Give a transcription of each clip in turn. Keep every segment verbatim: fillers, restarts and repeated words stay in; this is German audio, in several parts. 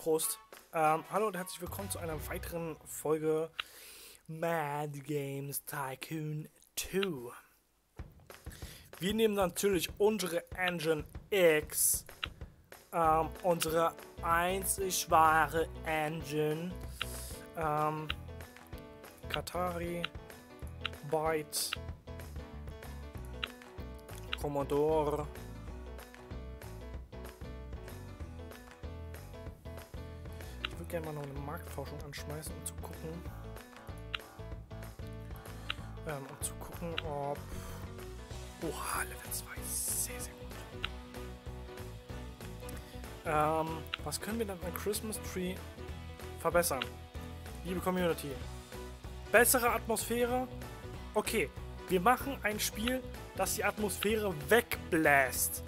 Prost. Ähm, hallo und herzlich willkommen zu einer weiteren Folge Mad Games Tycoon zwei. Wir nehmen natürlich unsere Engine X, ähm, unsere einzig wahre Engine, ähm, Qatari, Byte, Commodore, ich würde gerne mal noch eine Marktforschung anschmeißen, um zu gucken, ähm, um zu gucken, ob... Oha, Level zwei, sehr, sehr gut. Ähm, was können wir dann an Christmas Tree verbessern? Liebe Community. Bessere Atmosphäre? Okay, wir machen ein Spiel, das die Atmosphäre wegbläst.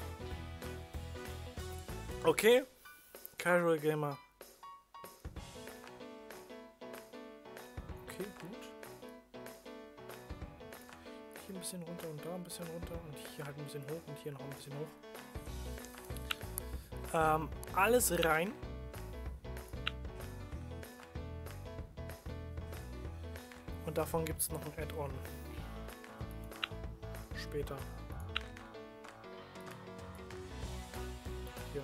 Okay? Casual Gamer. Okay, gut. Hier ein bisschen runter und da ein bisschen runter und hier halt ein bisschen hoch und hier noch ein bisschen hoch. Ähm, alles rein. Und davon gibt es noch ein Add-on. Später. Hier.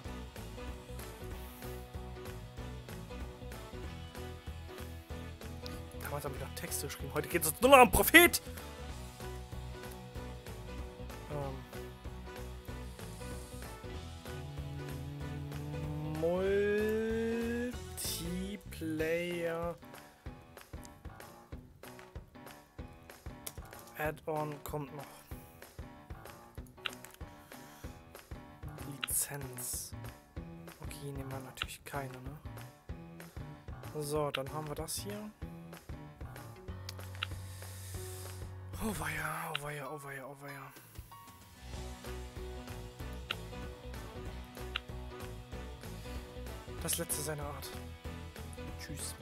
Damals habe ich noch Texte geschrieben. Heute geht es nur noch um Prophet! Ähm. Multiplayer Add-on kommt noch. Lizenz. Okay, nehmen wir natürlich keine, ne? So, dann haben wir das hier. Oh weia, oh weia, oh weia, oh weia. Das letzte seiner Art. Tschüss.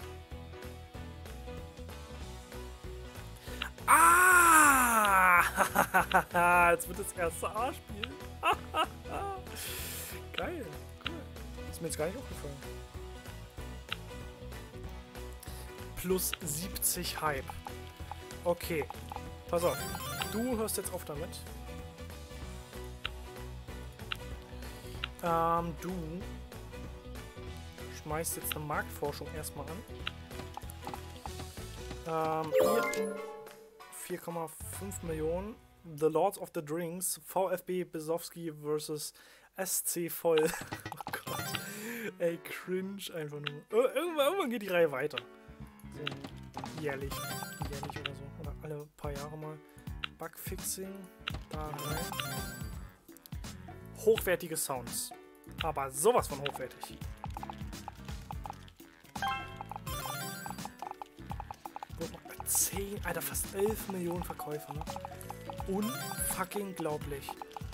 Ah! Jetzt wird das erste A-Spiel. Geil. Cool. Ist mir jetzt gar nicht aufgefallen. Plus siebzig Hype. Okay. Pass auf. Du hörst jetzt auf damit. Ähm, du schmeißt jetzt eine Marktforschung erstmal an. Ähm, hier vier Komma fünf Millionen. The Lords of the Drinks. VfB Besowski versus S C Voll. Oh Gott. Ey, cringe einfach nur. Irgendwann, irgendwann geht die Reihe weiter. So jährlich. Jährlich oder so. Oder alle paar Jahre mal. Bugfixing. Da rein. Hochwertige Sounds. Aber sowas von hochwertig. zehn, Alter, fast elf Millionen Verkäufer, ne? Unfucking glaublich.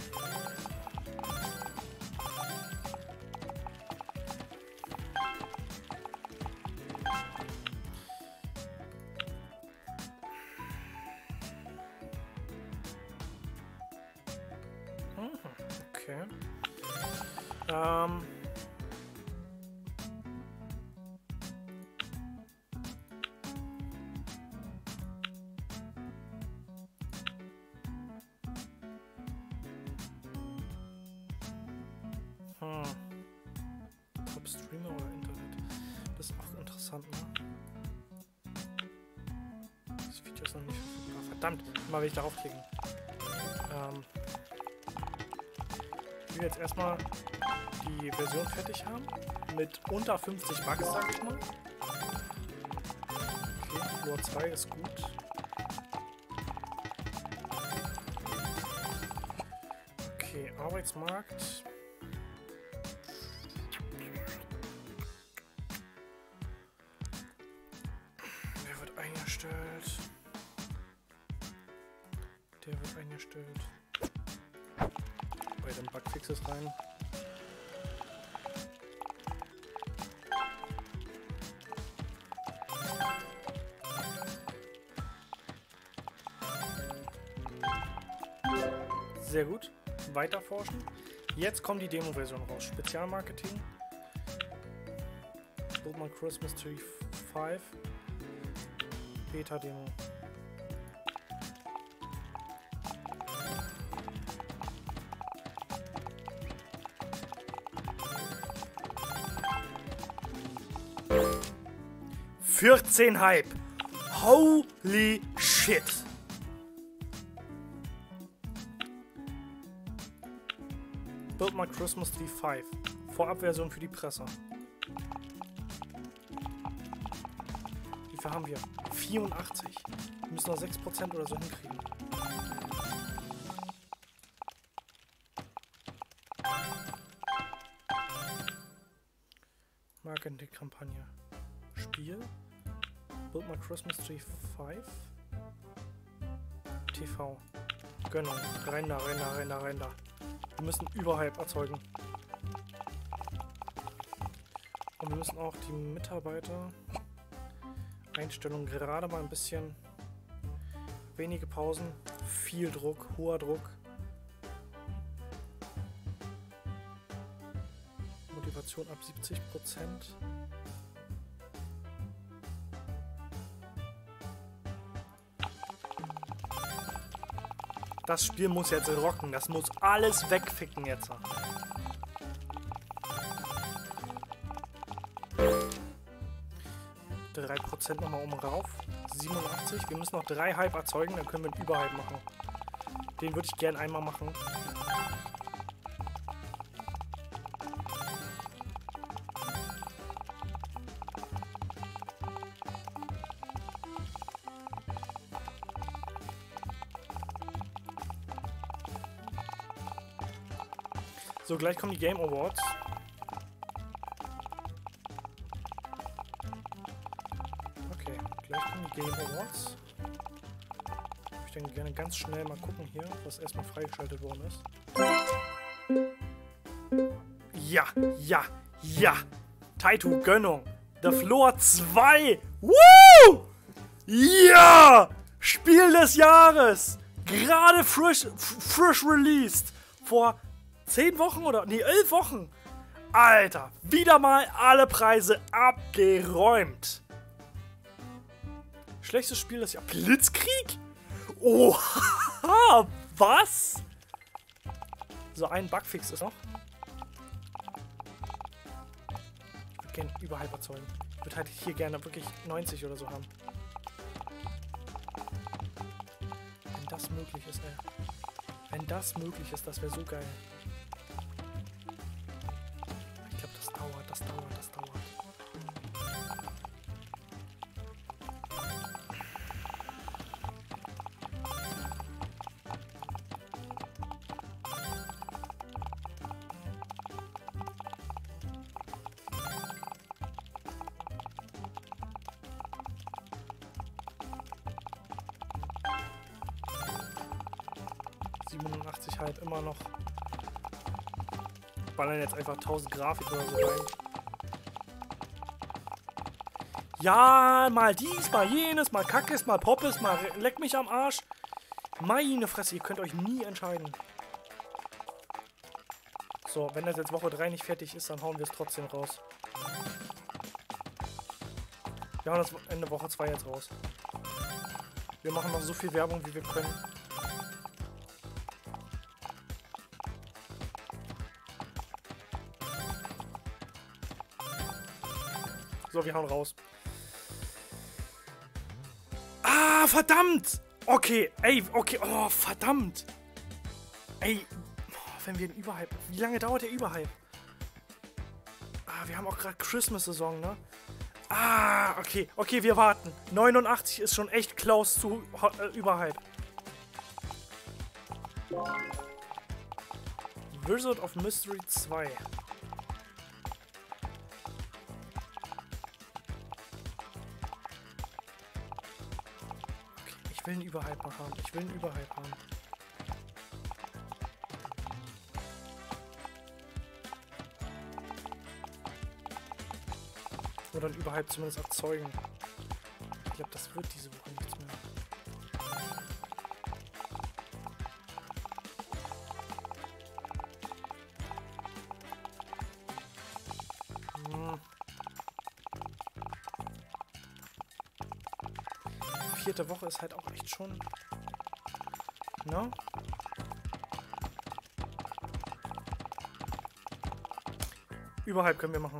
Mhm, okay. Ähm... Hm. Top Streamer oder Internet? Das ist auch interessant, ne? Das Video ist noch nicht verfügbar. Verdammt, mal will ich darauf klicken. Ähm ich will jetzt erstmal die Version fertig haben. Mit unter fünfzig Bugs, sag ich mal. Okay, Floor zwei ist gut. Okay, Arbeitsmarkt. Eingestellt. Der wird eingestellt. Bei den Bugfixes rein. Sehr gut. Weiter forschen. Jetzt kommt die Demo-Version raus. Spezialmarketing. Build My Christmas Tree five. Beta-Demo. vierzehn Hype. Holy shit. Build My Christmas Tree five. Vorabversion für die Presse. Wie viel haben wir? vierundachtzig. Wir müssen noch sechs Prozent oder so hinkriegen. Marketing-Kampagne. Spiel. Build My Christmas Tree five. T V. Gönnung. Rein da, rein da, rein da, rein da. Wir müssen Überhype erzeugen. Und wir müssen auch die Mitarbeiter Einstellungen gerade mal ein bisschen wenige Pausen, viel Druck, hoher Druck. Motivation ab siebzig Prozent. Das Spiel muss jetzt rocken, das muss alles wegficken jetzt. drei Prozent nochmal oben rauf. siebenundachtzig. Wir müssen noch drei Hype erzeugen, dann können wir einen Überhype machen. Den würde ich gerne einmal machen. So, gleich kommen die Game Awards. Okay, gleich kommen die Game Awards. Ich würde gerne ganz schnell mal gucken hier, was erstmal freigeschaltet worden ist. Ja, ja, ja! Taito, Gönnung! The Floor zwei! Woo! Ja! Spiel des Jahres! Gerade frisch, frisch released! Vor zehn Wochen oder? Nee, elf Wochen. Alter, wieder mal alle Preise abgeräumt. Schlechtes Spiel des Jahres. Blitzkrieg? Oha, was? So, ein Bugfix ist noch. Ich würde gerne Überhype erzeugen. Ich würde halt hier gerne wirklich neunzig oder so haben. Wenn das möglich ist, ey. Wenn das möglich ist, das wäre so geil. Ich glaube, das dauert, das dauert, das dauert. siebenundachtzig halt immer noch. Ballern jetzt einfach tausend Grafik oder so rein. Ja, mal dies, mal jenes, mal Kackes, mal Poppes, mal leck mich am Arsch. Meine Fresse, ihr könnt euch nie entscheiden. So, wenn das jetzt Woche drei nicht fertig ist, dann hauen wir es trotzdem raus. Wir hauen das Ende Woche zwei jetzt raus. Wir machen noch so viel Werbung, wie wir können. So, wir hauen raus. Ah, verdammt! Okay, ey, okay, oh, verdammt! Ey, wenn wir einen Überhype... Wie lange dauert der Überhype? Ah, wir haben auch gerade Christmas-Saison, ne? Ah, okay, okay, wir warten. neunundachtzig ist schon echt close zu äh, Überhype. Wizard of Mystery zwei. Ich will einen Überhype mal haben. Ich will einen Überhype haben. Oder einen Überhype zumindest erzeugen. Ich glaube, das wird diese Woche nichts mehr. Hm. vierte Woche ist halt auch echt schon... Ne? Überhalb können wir machen.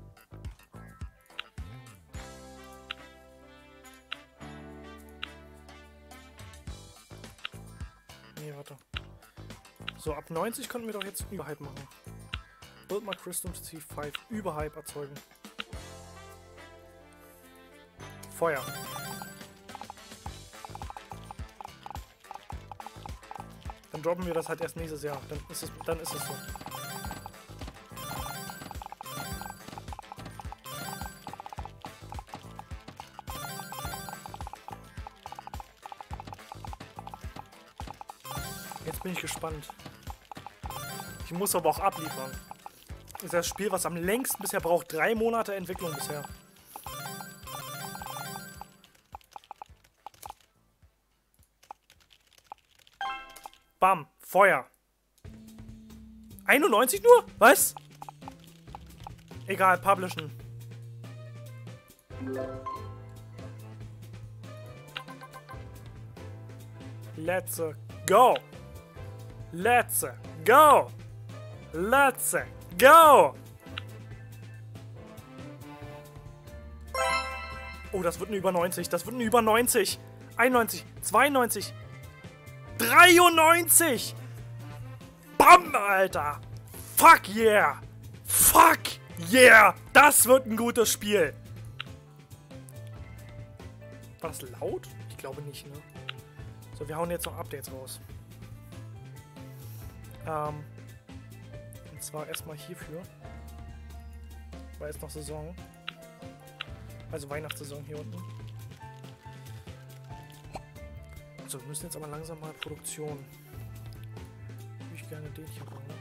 Nee, warte. So, ab neunzig konnten wir doch jetzt Überhype machen. Build mal Crystal C fünf. Überhype erzeugen. Feuer. Dann droppen wir das halt erst nächstes Jahr. Dann ist es, dann ist es so. Jetzt bin ich gespannt. Ich muss aber auch abliefern. Das ist das Spiel, was am längsten bisher braucht. Drei Monate Entwicklung bisher. Bam. Feuer. einundneunzig nur? Was? Egal, publishen. Let's go. Let's go. Let's go. Oh, das wird eine über neunzig. Das wird eine über neunzig. einundneunzig. zweiundneunzig. dreiundneunzig. Bam, Alter. Fuck yeah. Fuck yeah. Das wird ein gutes Spiel. War das laut? Ich glaube nicht, ne? So, wir hauen jetzt noch Updates raus. Ähm, und zwar erstmal hierfür. Weil jetzt noch Saison. Also Weihnachtssaison hier unten. So, wir müssen jetzt aber langsam mal Produktion. Würde ich gerne den hier bauen.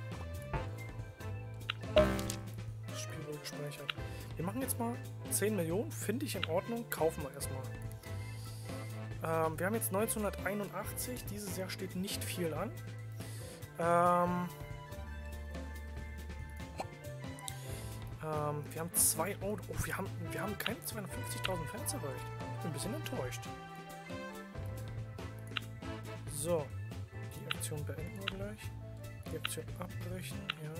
Das Spiel wurde gespeichert. Wir machen jetzt mal zehn Millionen. Finde ich in Ordnung. Kaufen wir erstmal. Ähm, wir haben jetzt neunzehnhunderteinundachtzig. Dieses Jahr steht nicht viel an. Ähm, ähm, wir haben zwei... Oh, oh wir haben, wir haben keine zweihundertfünfzigtausend Fans erreicht. Ich bin ein bisschen enttäuscht. So. Die Aktion beenden wir gleich. Die Aktion abbrechen,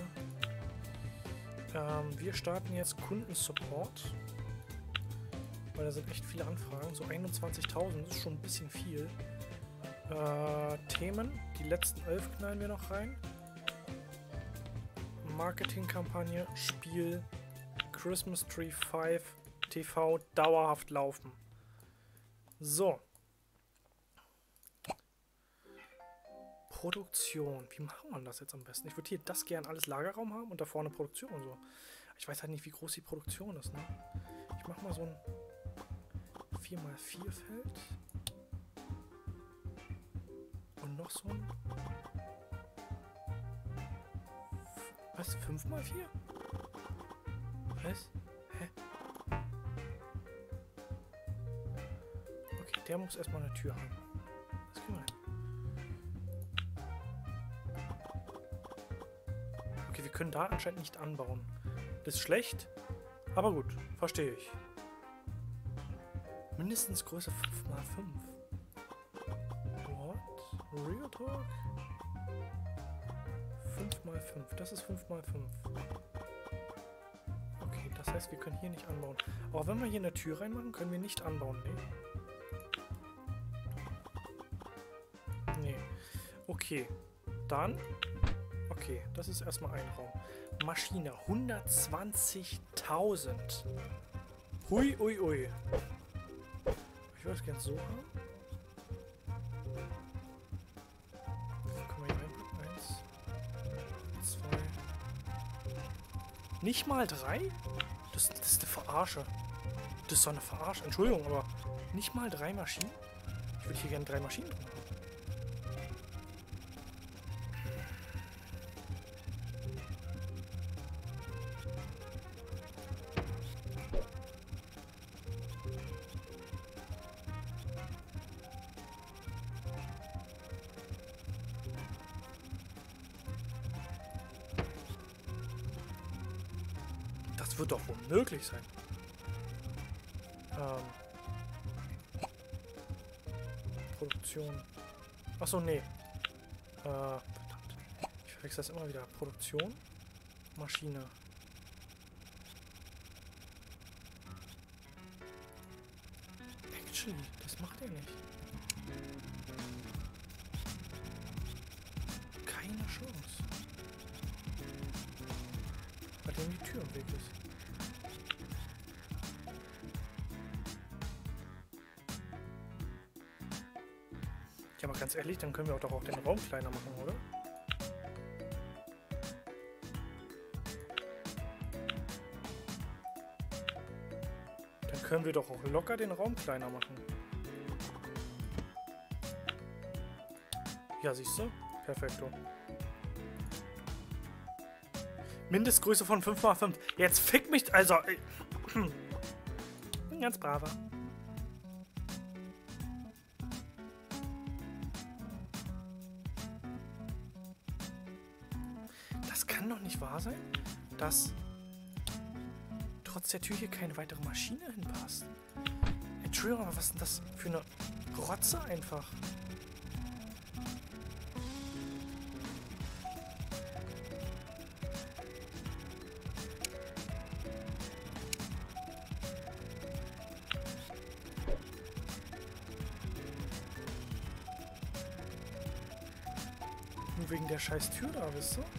ja. Ähm, wir starten jetzt Kundensupport. Weil da sind echt viele Anfragen. So einundzwanzigtausend ist schon ein bisschen viel. Äh, Themen. Die letzten elf knallen wir noch rein. Marketingkampagne, Spiel, Christmas Tree fünf, T V, dauerhaft laufen. So. Produktion. Wie machen wir das jetzt am besten? Ich würde hier das gern alles Lagerraum haben und da vorne Produktion und so. Ich weiß halt nicht, wie groß die Produktion ist, ne? Ich mach mal so ein vier mal vier Feld. Und noch so ein... Was? fünf mal vier? Was? Hä? Okay, der muss erstmal eine Tür haben. Das kriegen wir hin. Okay, wir können da anscheinend nicht anbauen. Das ist schlecht, aber gut, verstehe ich. Mindestens Größe fünf mal fünf. What? Real Talk? fünf mal fünf. Das ist fünf mal fünf. Okay, das heißt, wir können hier nicht anbauen. Aber wenn wir hier eine Tür reinmachen, können wir nicht anbauen. Nee. Nee. Okay. Dann. Okay, das ist erstmal ein Raum. Maschine. hundertzwanzigtausend. Hui, ui, ui. Ich würde es gerne so haben. Nicht mal drei? Das, das ist eine Verarsche. Das ist doch eine Verarsche. Entschuldigung, aber nicht mal drei Maschinen? Ich würde hier gerne drei Maschinen drin haben. Das wird doch wohl möglich sein. Ähm. Produktion. Achso, nee. Äh, verdammt. Ich verwechsel das immer wieder. Produktion, Maschine. Actually, das macht er nicht. Keine Chance. Weil dem die Tür im Weg ist. Ja, aber ganz ehrlich, dann können wir auch doch auch den Raum kleiner machen, oder? Dann können wir doch auch locker den Raum kleiner machen. Ja, siehst du? Perfekto. Mindestgröße von fünf mal fünf. Jetzt fick mich... Also... Ich bin ganz braver. Das kann doch nicht wahr sein, dass trotz der Tür hier keine weitere Maschine hinpasst. Entschuldigung, aber was ist denn das für eine Rotze einfach? Nur wegen der scheiß Tür da, wisst ihr?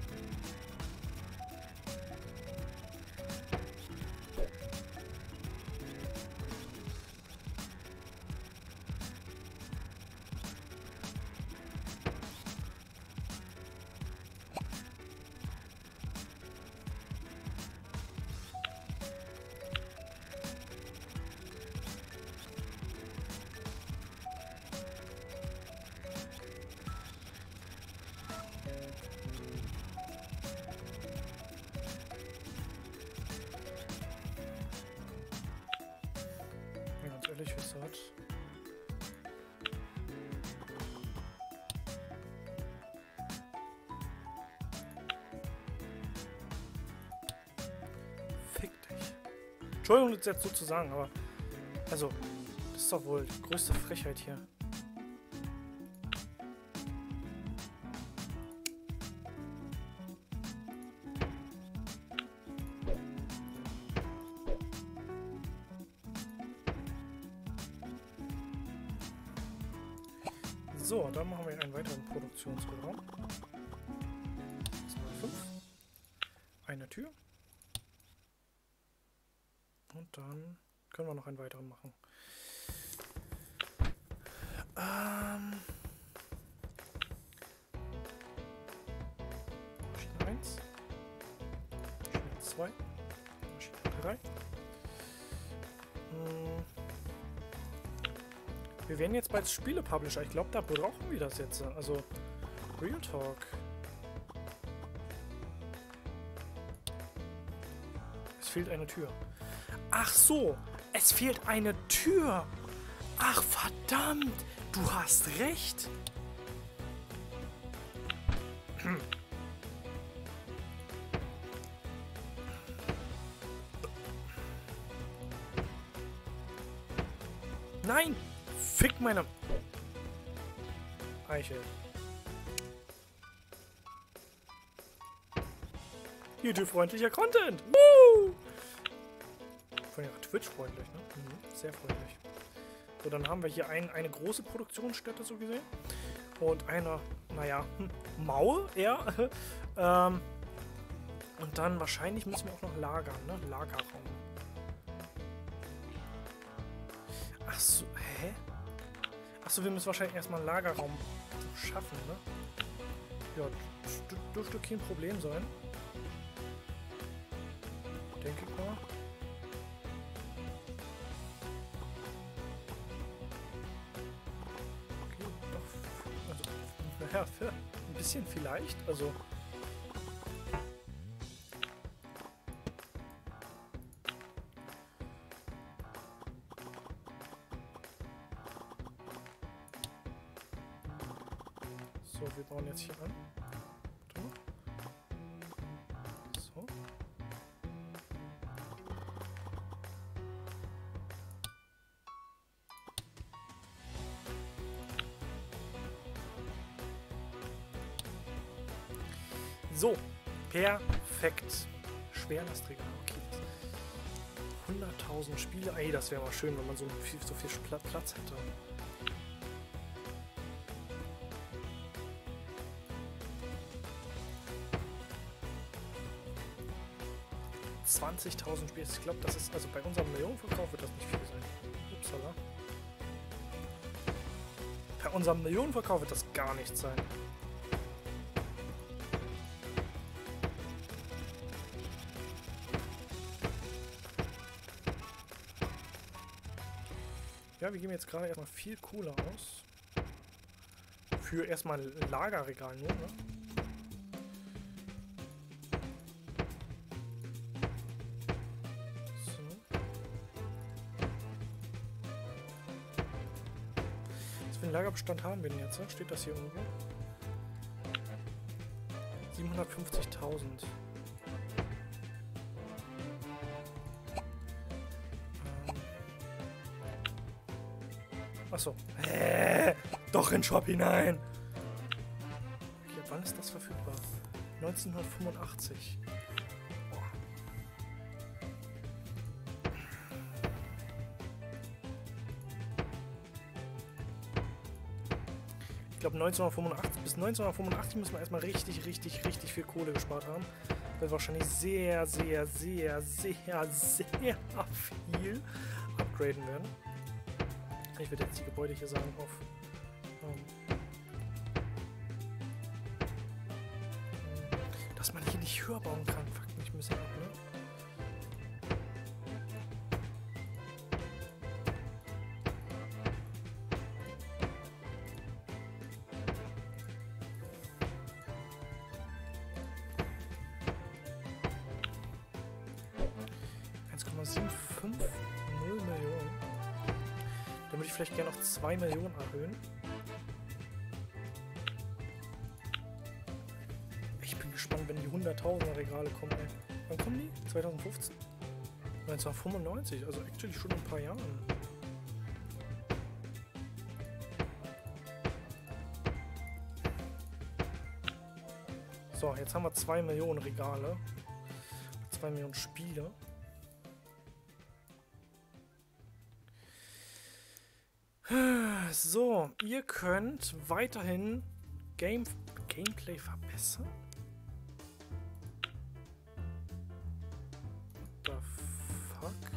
Ehrlich gesagt. Fick dich. Entschuldigung, das jetzt so zu sagen, aber also, das ist doch wohl die größte Frechheit hier. So, dann machen wir einen weiteren Produktionsraum. fünf. Eine Tür. Und dann können wir noch einen weiteren machen. Ähm Maschine eins. Maschine zwei. Maschine drei. Hm. Wir werden jetzt bald Spiele-Publisher. Ich glaube, da brauchen wir das jetzt. Also, Real Talk. Es fehlt eine Tür. Ach so, es fehlt eine Tür. Ach, verdammt. Du hast recht. Hm. Nein! Fick meine Eichel. YouTube-freundlicher Content. Woo! Von ja, Twitch-freundlich, ne? Mhm, sehr freundlich. So, dann haben wir hier ein, eine große Produktionsstätte so gesehen. Und eine, naja, hm, Mauer eher. ähm, und dann wahrscheinlich müssen wir auch noch lagern, ne? Lagerraum. Ach so, hä? Achso, wir müssen wahrscheinlich erstmal einen Lagerraum schaffen, ne? Ja, das dürfte kein Problem sein. Denke ich mal. Okay, doch. Also, naja, für ein bisschen vielleicht. Also. So, wir bauen jetzt hier an. So. So, perfekt. Schwerlastträger, okay. hunderttausend Spiele. Ey, das wäre mal schön, wenn man so viel, so viel Platz hätte. zwanzigtausend Spiele. Ich glaube, das ist, also bei unserem Millionenverkauf wird das nicht viel sein. Upsala. Bei unserem Millionenverkauf wird das gar nichts sein. Ja, wir geben jetzt gerade erstmal viel Kohle aus. Für erstmal ein Lagerregal nur, ne? Lagerbestand haben wir denn jetzt? Steht das hier irgendwo? siebenhundertfünfzigtausend. Ähm. Achso. Äh, doch in den Shop hinein! Okay, wann ist das verfügbar? neunzehnhundertfünfundachtzig. Ich glaube neunzehnhundertfünfundachtzig, bis neunzehnhundertfünfundachtzig müssen wir erstmal richtig, richtig, richtig viel Kohle gespart haben. Weil wir wahrscheinlich sehr, sehr, sehr, sehr, sehr viel upgraden werden. Ich werde jetzt die Gebäude hier sagen auf ähm, dass man hier nicht höher bauen kann. Fuck mich ein bisschen ab, ne? eins Komma siebenundfünfzig Millionen. Dann würde ich vielleicht gerne noch zwei Millionen erhöhen. Ich bin gespannt, wenn die hunderttausender Regale kommen. Ey. Wann kommen die? zweitausendfünfzehn? neunzehnhundertfünfundneunzig, also actually schon in ein paar Jahren. So, jetzt haben wir zwei Millionen Regale. zwei Millionen Spiele. So, ihr könnt weiterhin Game Gameplay verbessern. What the fuck?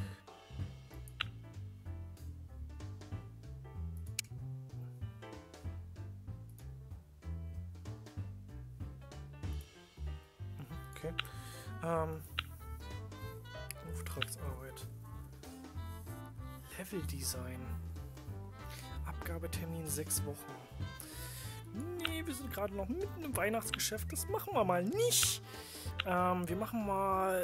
Okay. Ähm. Auftragsarbeit. Level Design. Abgabetermin sechs Wochen. Nee, wir sind gerade noch mitten im Weihnachtsgeschäft. Das machen wir mal nicht. Ähm, wir machen mal...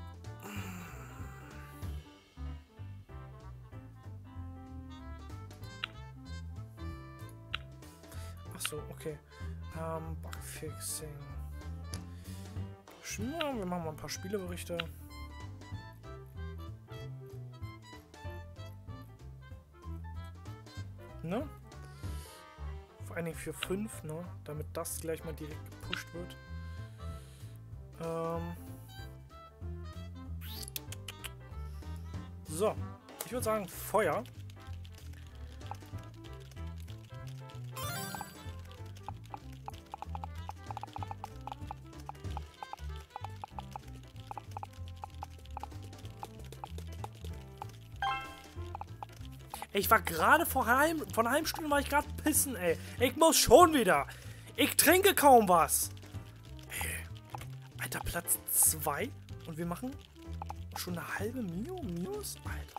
Achso, okay. Ähm, Bugfixing. Ja, wir machen mal ein paar Spieleberichte. Ne? Vor allen Dingen für fünf, ne? Damit das gleich mal direkt gepusht wird. Ähm so, ich würde sagen Feuer. Ich war gerade vor, heim, vor einer halben Stunde war ich gerade pissen, ey. Ich muss schon wieder. Ich trinke kaum was. Ey. Alter, Platz zwei. Und wir machen schon eine halbe Mio Minus? Alter.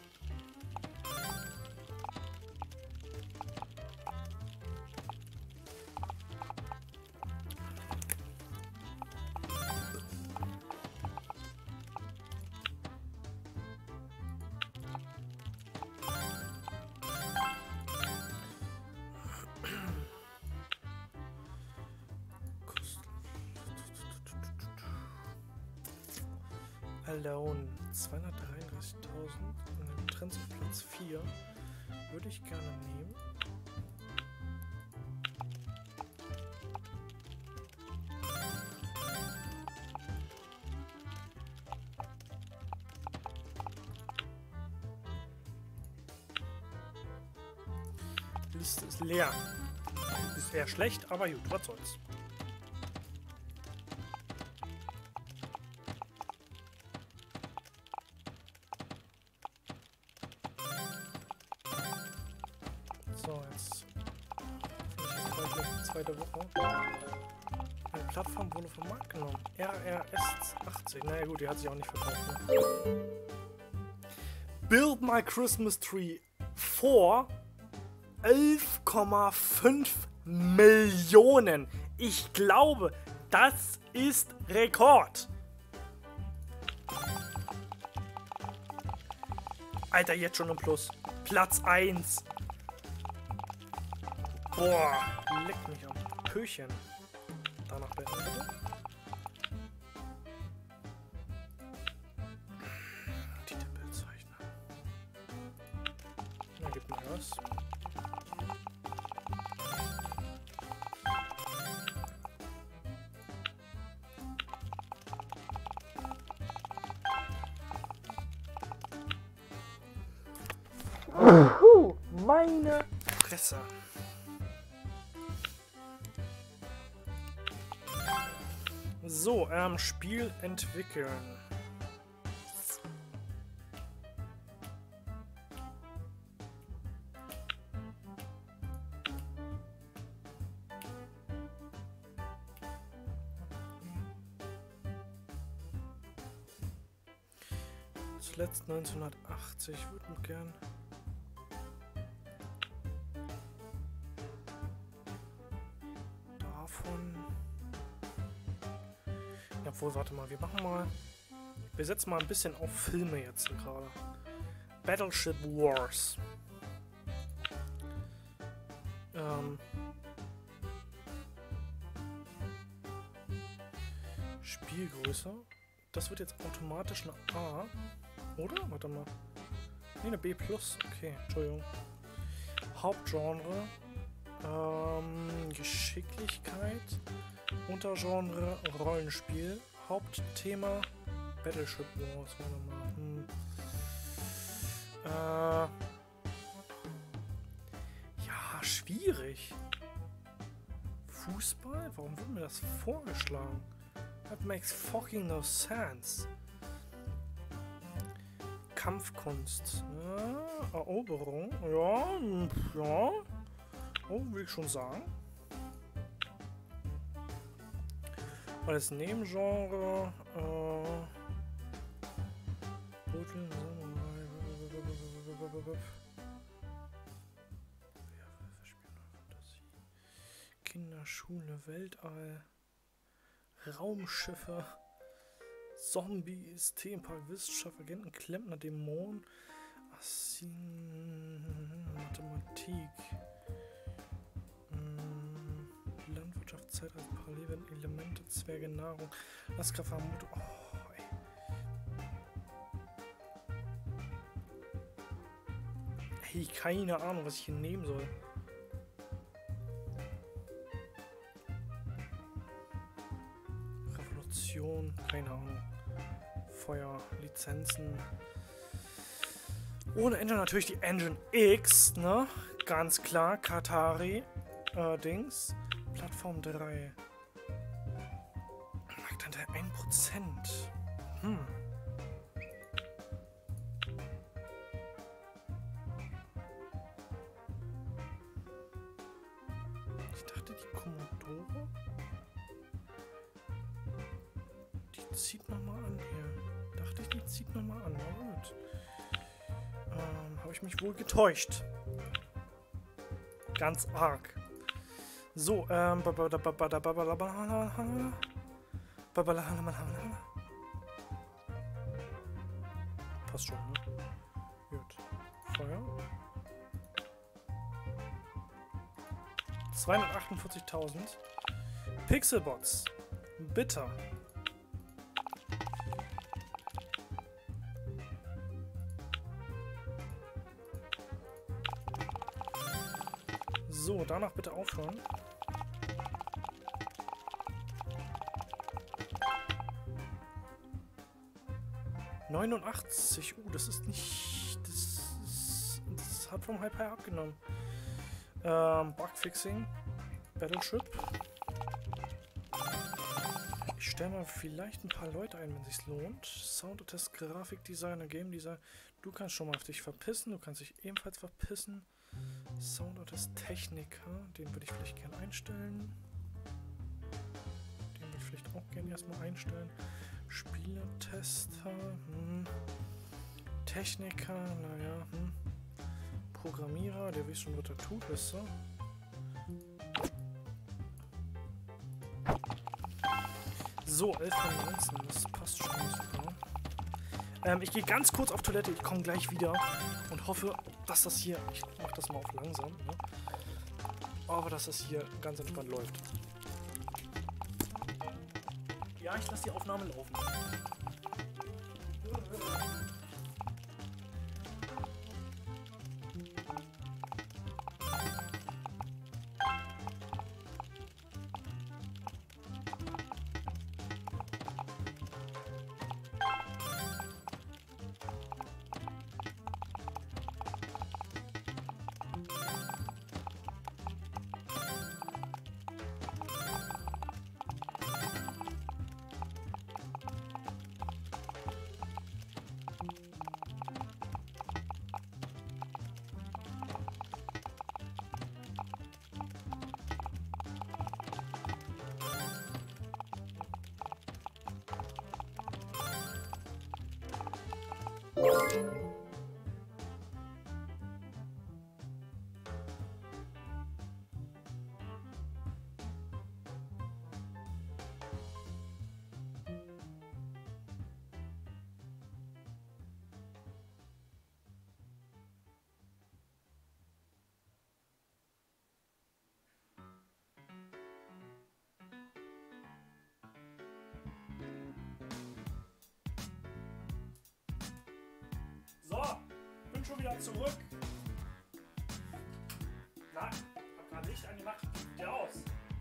Alone zweihundertdreiunddreißigtausend und den Trends auf Platz vier würde ich gerne nehmen. Liste ist leer. Ist eher schlecht, aber gut, was soll's. So, jetzt. Vielleicht ist bald die zweite Woche. Eine Plattform wurde vom Markt genommen. R R S achtzig. Naja gut, die hat sich auch nicht verkauft. Ne? Build my Christmas tree for elf Komma fünf Millionen. Ich glaube, das ist Rekord. Alter, jetzt schon im Plus. Platz eins. Boah, leck mich am Pöchen. Danach beenden, bitte. Titelbildzeichner. Na, gib mir was. Meine Fresse. So, ähm, Spiel entwickeln. Zuletzt neunzehnhundertachtzig, würde ich gern. Davon. Obwohl, warte mal, wir machen mal. Wir setzen mal ein bisschen auf Filme jetzt gerade. Battleship Wars. Ähm. Spielgröße. Das wird jetzt automatisch eine A. Oder? Warte mal. Nee, eine B plus. Okay, Entschuldigung. Hauptgenre. Ähm, Geschicklichkeit. Untergenre Rollenspiel. Hauptthema Battleship Wars. Warte mal. Hm. Äh. Ja, schwierig. Fußball? Warum wird mir das vorgeschlagen? That makes fucking no sense. Kampfkunst. Ja, Eroberung. Ja, ja. Oh, will ich schon sagen. Als Nebengenre. Äh. Kinderschule, Weltall. Raumschiffe. Zombies, Themenpark, Wissenschaft, Agenten, Klempner, Dämonen, Assin, Mathematik, ähm, Landwirtschaft, Zeitalter, Parallelwelt, Elemente, Zwerge, Nahrung, Lastkraft, Mut. Oh, ey. Hey, keine Ahnung, was ich hier nehmen soll. Revolution, keine Ahnung. Feuer, Lizenzen. Ohne Engine natürlich die Engine X, ne? Ganz klar. Katari. Äh, Dings. Plattform drei. Marktanteil ein Prozent. Hm. Ich dachte, die Commodore. Die zieht nochmal an hier. Dachte ich, die zieht nochmal an. Na gut. Ähm, habe ich mich wohl getäuscht. Ganz arg. So, ähm. Passt schon, ne? Gut. Feuer. zweihundertachtundvierzigtausend. Pixelbots. Bitter. So, danach bitte aufhören. neunundachtzig. Uh, das ist nicht... Das, ist, das hat vom Hype her abgenommen. Ähm, Bugfixing. Battleship. Ich stelle mal vielleicht ein paar Leute ein, wenn es sich lohnt. Soundtest, Grafikdesigner, Game Design. Du kannst schon mal auf dich verpissen. Du kannst dich ebenfalls verpissen. Soundtest, Techniker. Den würde ich vielleicht gerne einstellen. Den würde ich vielleicht auch gerne erstmal einstellen. Spieletester. Hm. Techniker, naja. Hm. Programmierer, der weiß schon, was er tut, wisst ihr? So, elf von neunzehn, das passt schon super. Ähm, ich gehe ganz kurz auf Toilette, ich komme gleich wieder und hoffe, dass das hier, ich mache das mal auf langsam, ne? Aber dass das hier ganz entspannt läuft. Ja, ich lasse die Aufnahme laufen. So, bin schon wieder zurück. Na, hab grad Licht angemacht. Sieht ja aus.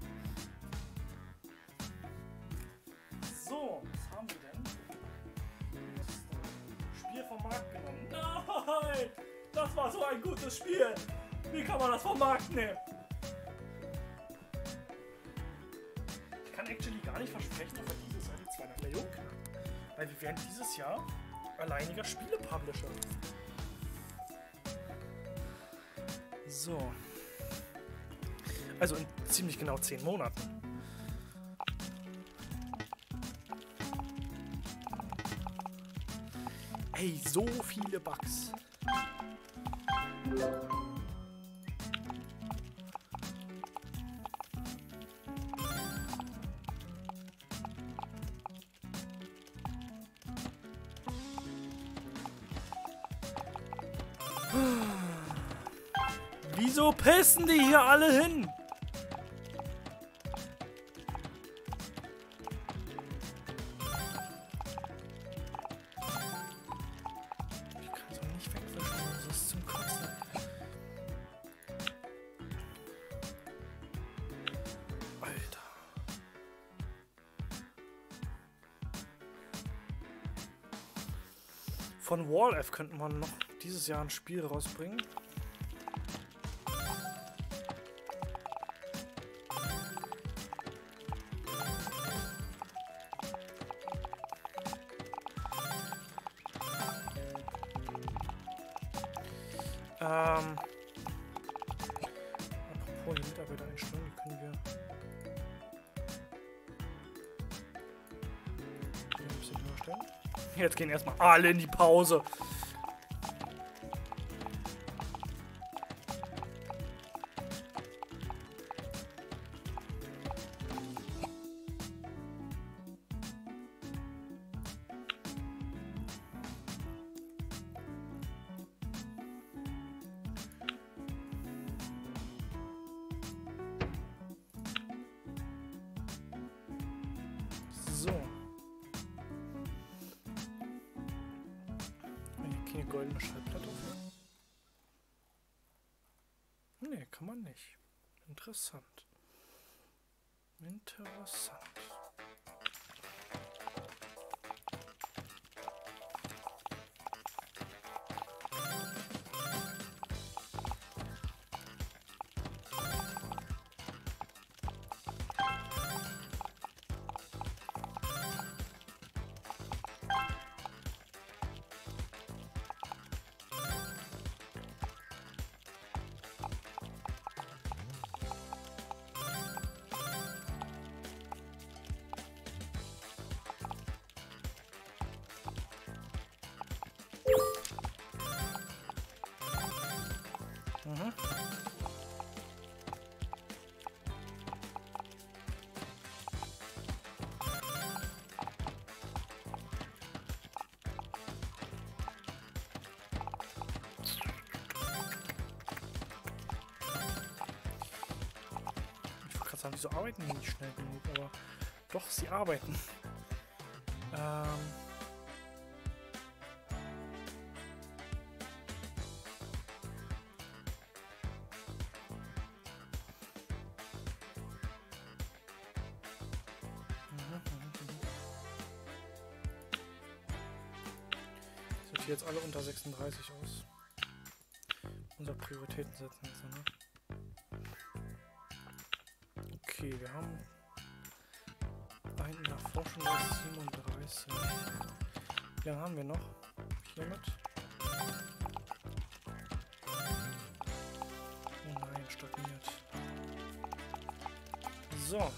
So, was haben wir denn? Spiel vom Markt genommen. Nein! Das war so ein gutes Spiel! Wie kann man das vom Markt nehmen? Ich kann actually gar nicht versprechen, dass wir dieses Jahr die zweihundert Millionen knacken. Weil wir werden dieses Jahr alleiniger Spiele-Publisher. So. Also in ziemlich genau zehn Monaten. Ey, so viele Bugs. Wieso pissen die hier alle hin? Ich kann es auch nicht wegwischen, das ist zum Kotzen. Alter. Von WallF könnte man noch dieses Jahr ein Spiel rausbringen. Ähm, apropos die Mitarbeiter einstellen, die können wir hier ein bisschen höher stellen. Jetzt gehen erstmal alle in die Pause. So. Keine goldene Schallplatte auf. Nee, kann man nicht. Interessant. Interessant. dran. Wieso arbeiten die nicht schnell genug? Aber doch, sie arbeiten. ähm... Sieht jetzt alle unter sechsunddreißig aus. Unser Prioritäten setzen jetzt, ne? Okay, wir haben einen in der Forschung, der ist siebenunddreißig. Wie lange haben wir noch? Hiermit? Oh nein, stagniert. So.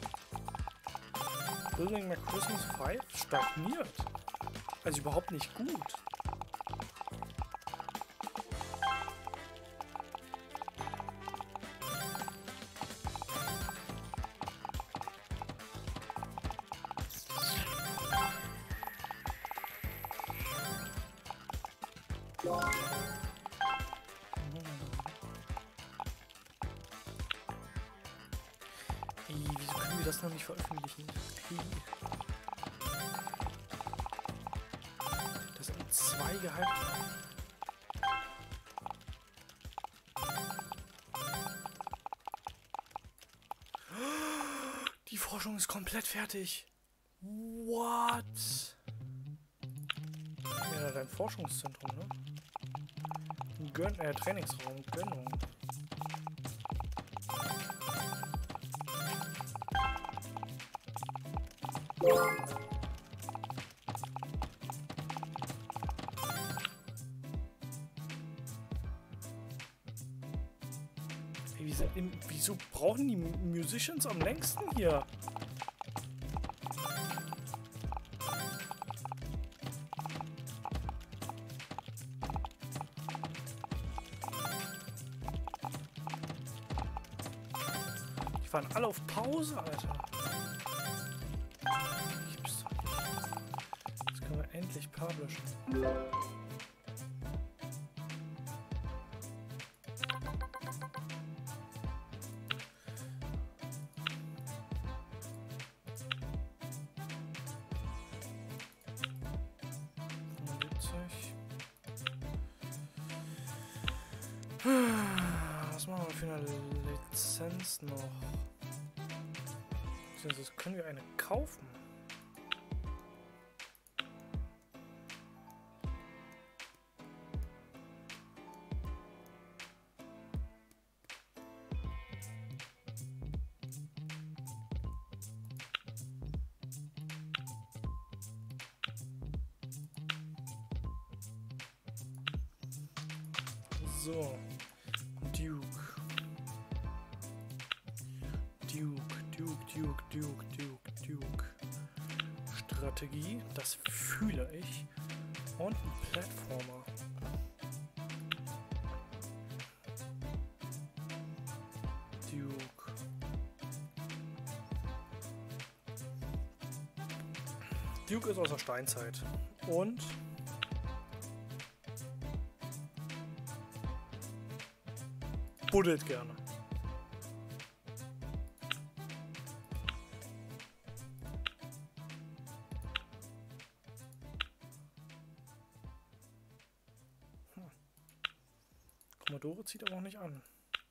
Building my Christmas fünf stagniert. Also überhaupt nicht gut. Ey, wieso können wir das noch nicht veröffentlichen? Hey. Das sind zwei gehalten. Die Forschung ist komplett fertig. What? Ja, dein Forschungszentrum, ne? Gönn, äh, Trainingsraum, Gönnung. Hey, wir sind im, wieso brauchen die Musicians am längsten hier? Die waren alle auf Pause, Alter. Gibt's doch nicht. Jetzt können wir endlich publishen. Was machen wir für eine Lizenz noch? Das können wir eine kaufen. So, Duke. Duke, Duke, Duke, Duke, Duke, Duke. Strategie, das fühle ich. Und ein Plattformer. Duke. Duke ist aus der Steinzeit. Und buddelt gerne. Hm. Commodore zieht aber auch nicht an.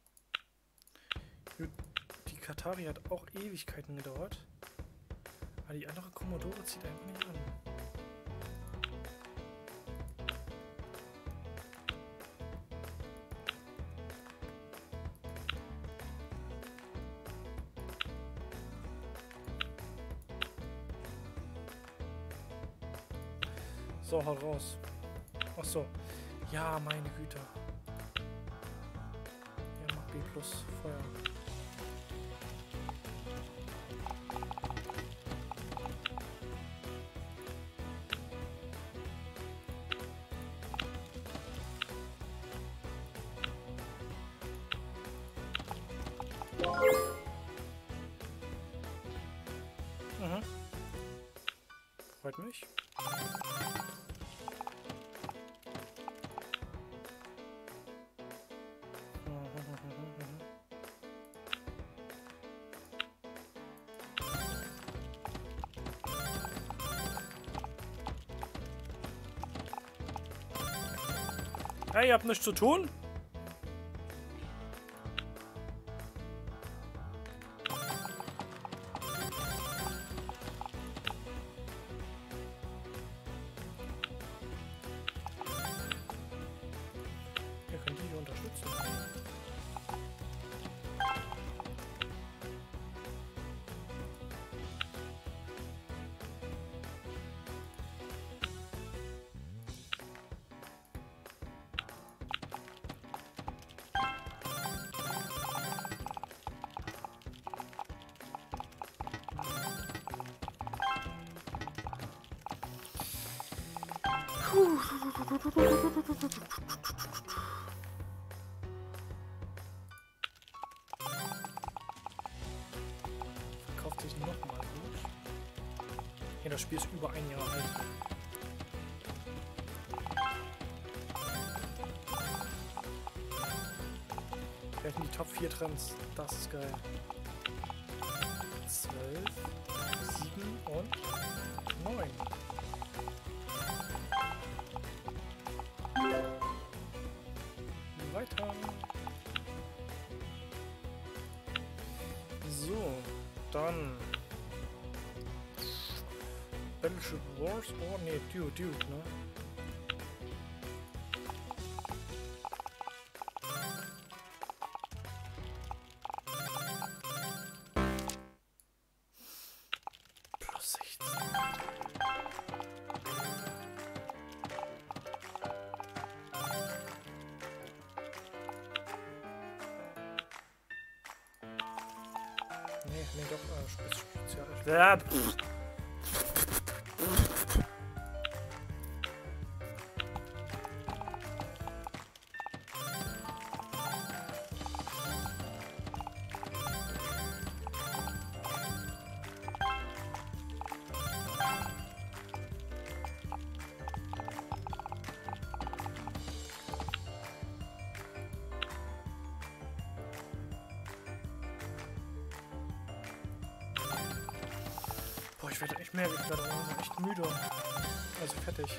Die Katari hat auch Ewigkeiten gedauert. Aber die andere Commodore zieht einfach nicht an. So, hau raus. Ach so. Ja, meine Güte. Ja, mach B plus Feuer. Mhm. Freut mich. Hey, ihr habt nichts zu tun? Ihr könnt die hier unterstützen. Verkauft sich nochmal gut. Ja, das Spiel ist über ein Jahr alt. Wir hätten die Top vier Trends. Das ist geil. zwölf, sieben und neun. Weiter. So, dann Battleship Wars. Oh ne, Duke, Duke, ne? Plus sechzehn. Nee, nee, doch, äh, spezial. Ja, pff. Boah, ich werde echt mehr, ich werde langsam echt müde. Also fertig.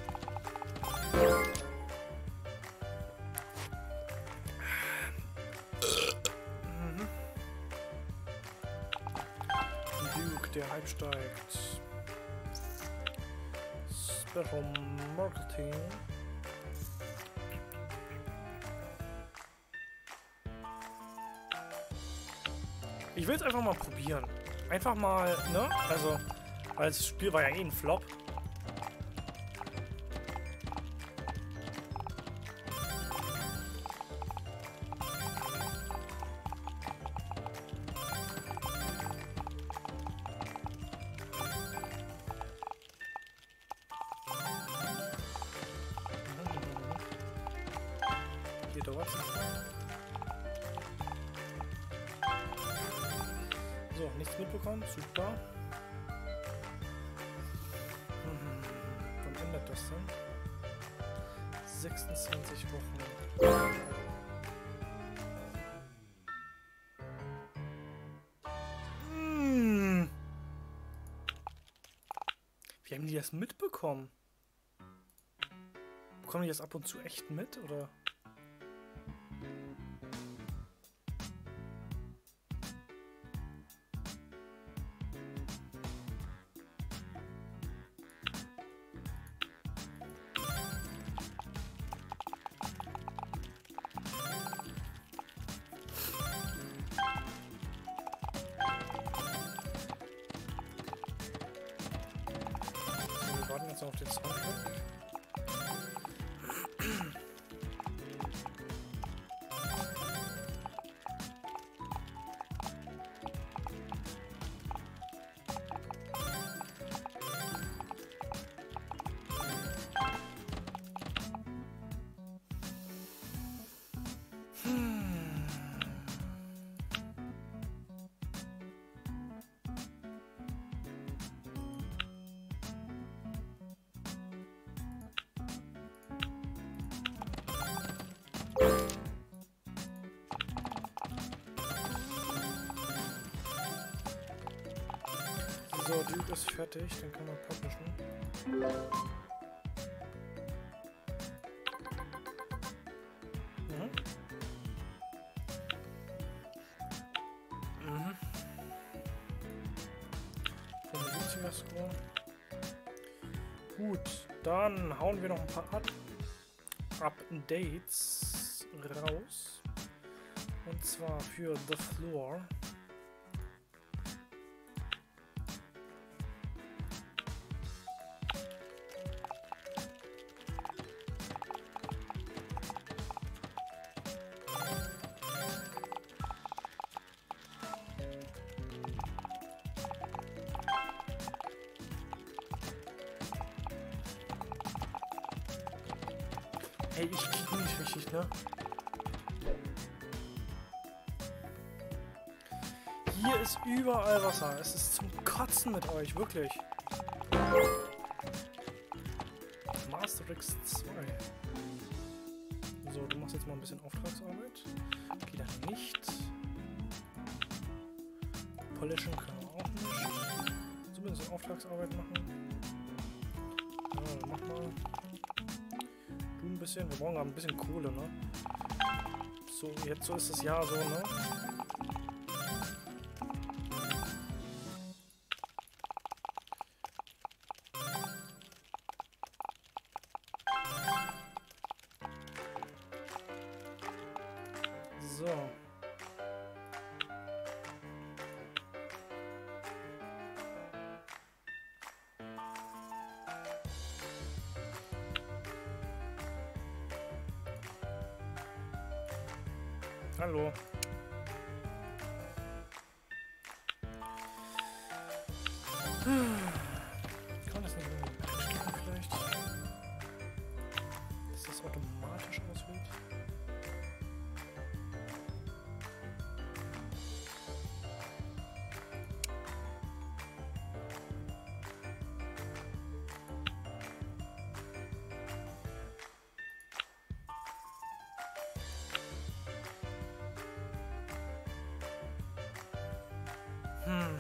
Mhm. Duke, der Hype steigt. Special Marketing. Ich will es einfach mal probieren. Einfach mal, ne? Also, weil das Spiel war ja eh ein Flop. Hier dauert es. So, nichts mitbekommen, super. Hm, wann ändert das denn? sechsundzwanzig Wochen. Hm. Wie haben die das mitbekommen? Bekommen die das ab und zu echt mit, oder? Wir warten jetzt auf den Soundtrack. So, Duke ist fertig, dann kann man publishen. Fiasco. Gut, dann hauen wir noch ein paar Up Updates raus. Und zwar für The Floor. Ey, ich krieg nicht richtig, ne? Hier ist überall Wasser. Es ist zum Kotzen mit euch, wirklich. Masterix zwei. So, du machst jetzt mal ein bisschen Auftragsarbeit. Okay, dann nicht. Polishen können wir auch nicht. So ein bisschen Auftragsarbeit machen. Ja, dann mach mal. Du ein bisschen. Wir brauchen aber ein bisschen Kohle, ne? So, jetzt so ist das Jahr so, ne? So. Hallo. Kann das nicht irgendwie einstellen vielleicht? Dass das automatisch auswählt? Hm.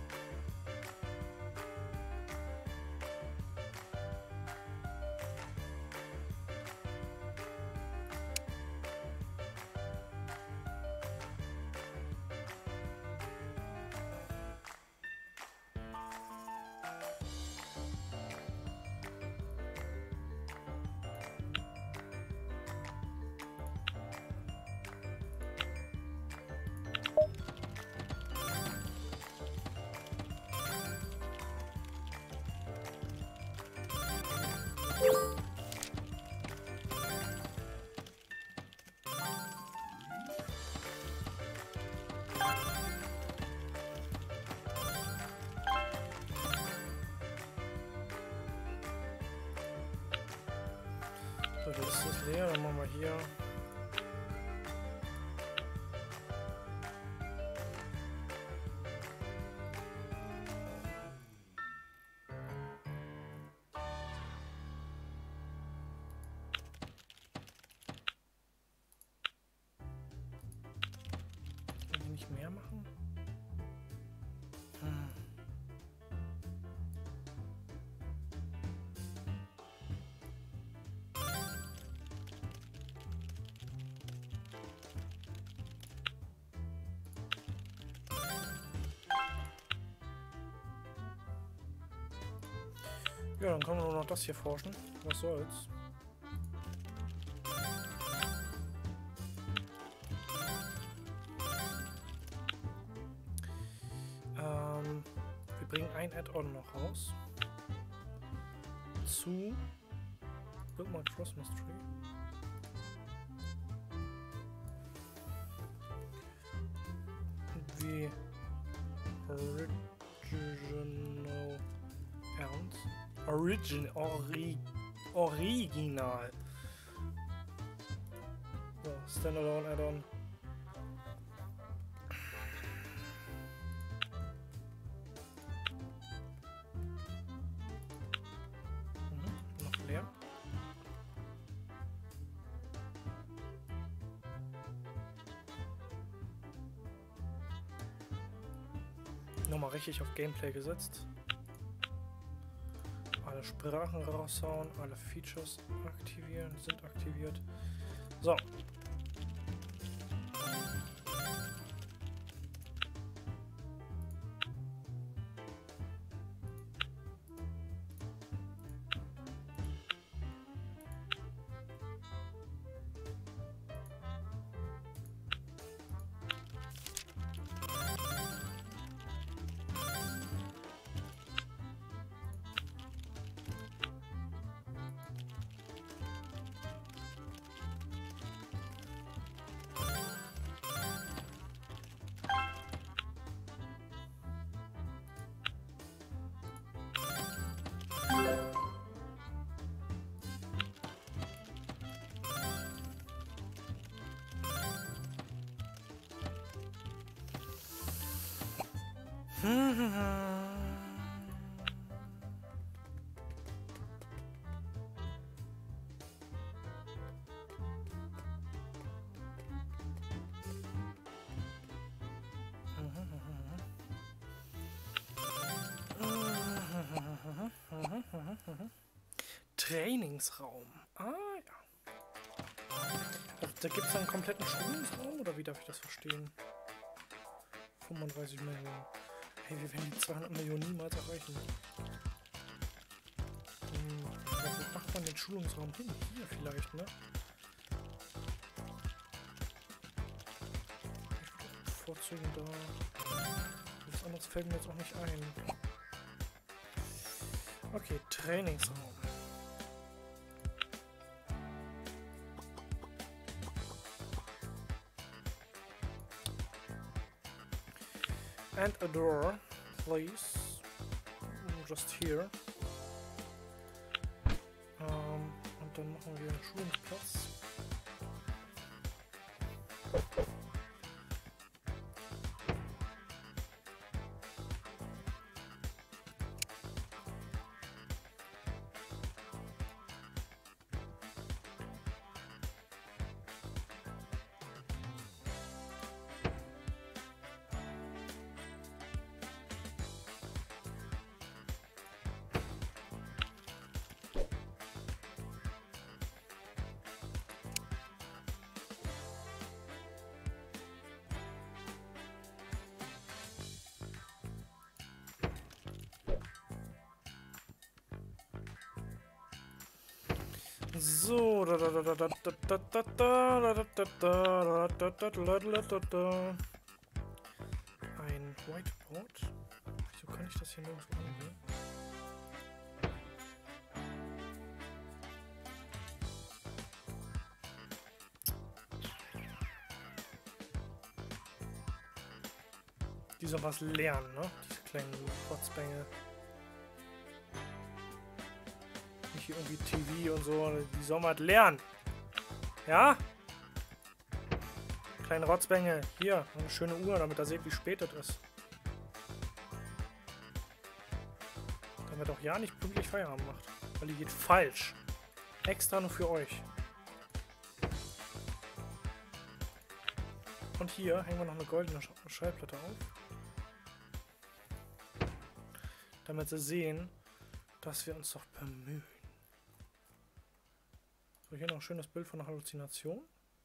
So, das ist das leer, dann machen wir hier. Kann ich nicht mehr machen? Hm. Ja, dann können wir nur noch das hier forschen. Was soll's? Ähm, wir bringen ein Add-on noch raus. Zu Build My Christmas Tree. Wie Original Ernst. Origin, ori, Original. So, Standalone Add-on. Mhm, noch leer. Nochmal richtig auf Gameplay gesetzt. Alle Sprachen raushauen, alle Features aktivieren, sind aktiviert. So. Trainingsraum. Ah ja. Also, da gibt es einen kompletten Schulungsraum, oder wie darf ich das verstehen? fünfunddreißig Millionen. Hey, wir werden die zweihundert Millionen niemals erreichen. Hm, wo macht man den Schulungsraum hin? Hier vielleicht, ne? Ich würde auch bevorzugen da. Was anderes fällt mir jetzt auch nicht ein. Okay, Trainingsraum. And a door, please. Just here. Ähm, und dann machen wir einen Schulungsplatz. So, da da da da da da da da da da da da. Ein Whiteboard. Wieso kann ich das hier nirgendwo angehen? Die soll was lernen, ne? Diese kleinen Rotzbengel. Nicht hier irgendwie T V und so. Die soll mal lernen. Ja? Kleine Rotzbengel. Hier, eine schöne Uhr, damit er seht, wie spät es ist. Damit auch ja nicht pünktlich Feierabend macht. Weil die geht falsch. Extra nur für euch. Und hier hängen wir noch eine goldene Schallplatte auf. Damit sie sehen, dass wir uns doch bemühen. So, hier noch ein schönes Bild von einer Halluzination.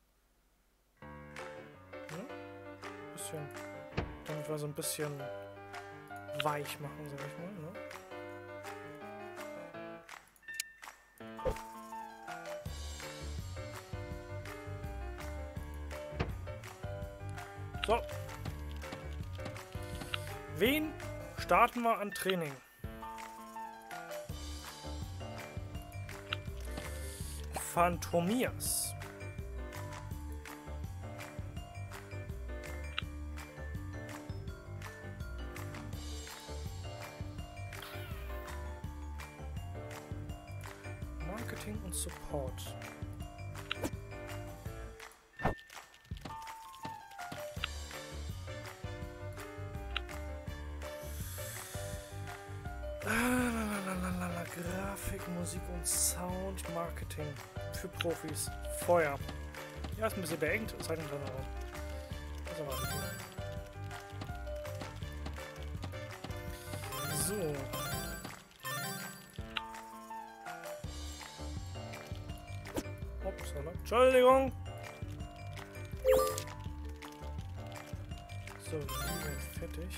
Ja, bisschen, damit wir so ein bisschen weich machen, sag ich mal. Ne? So. Wen starten wir an Training? Phantomias. Marketing und Support. Grafik, Musik und Sound, Marketing für Profis. Feuer. Ja, ist ein bisschen beengt, ist halt ein kleiner Raum. Das ist aber nicht gut. So. Upsala. Entschuldigung. So, die werden fertig.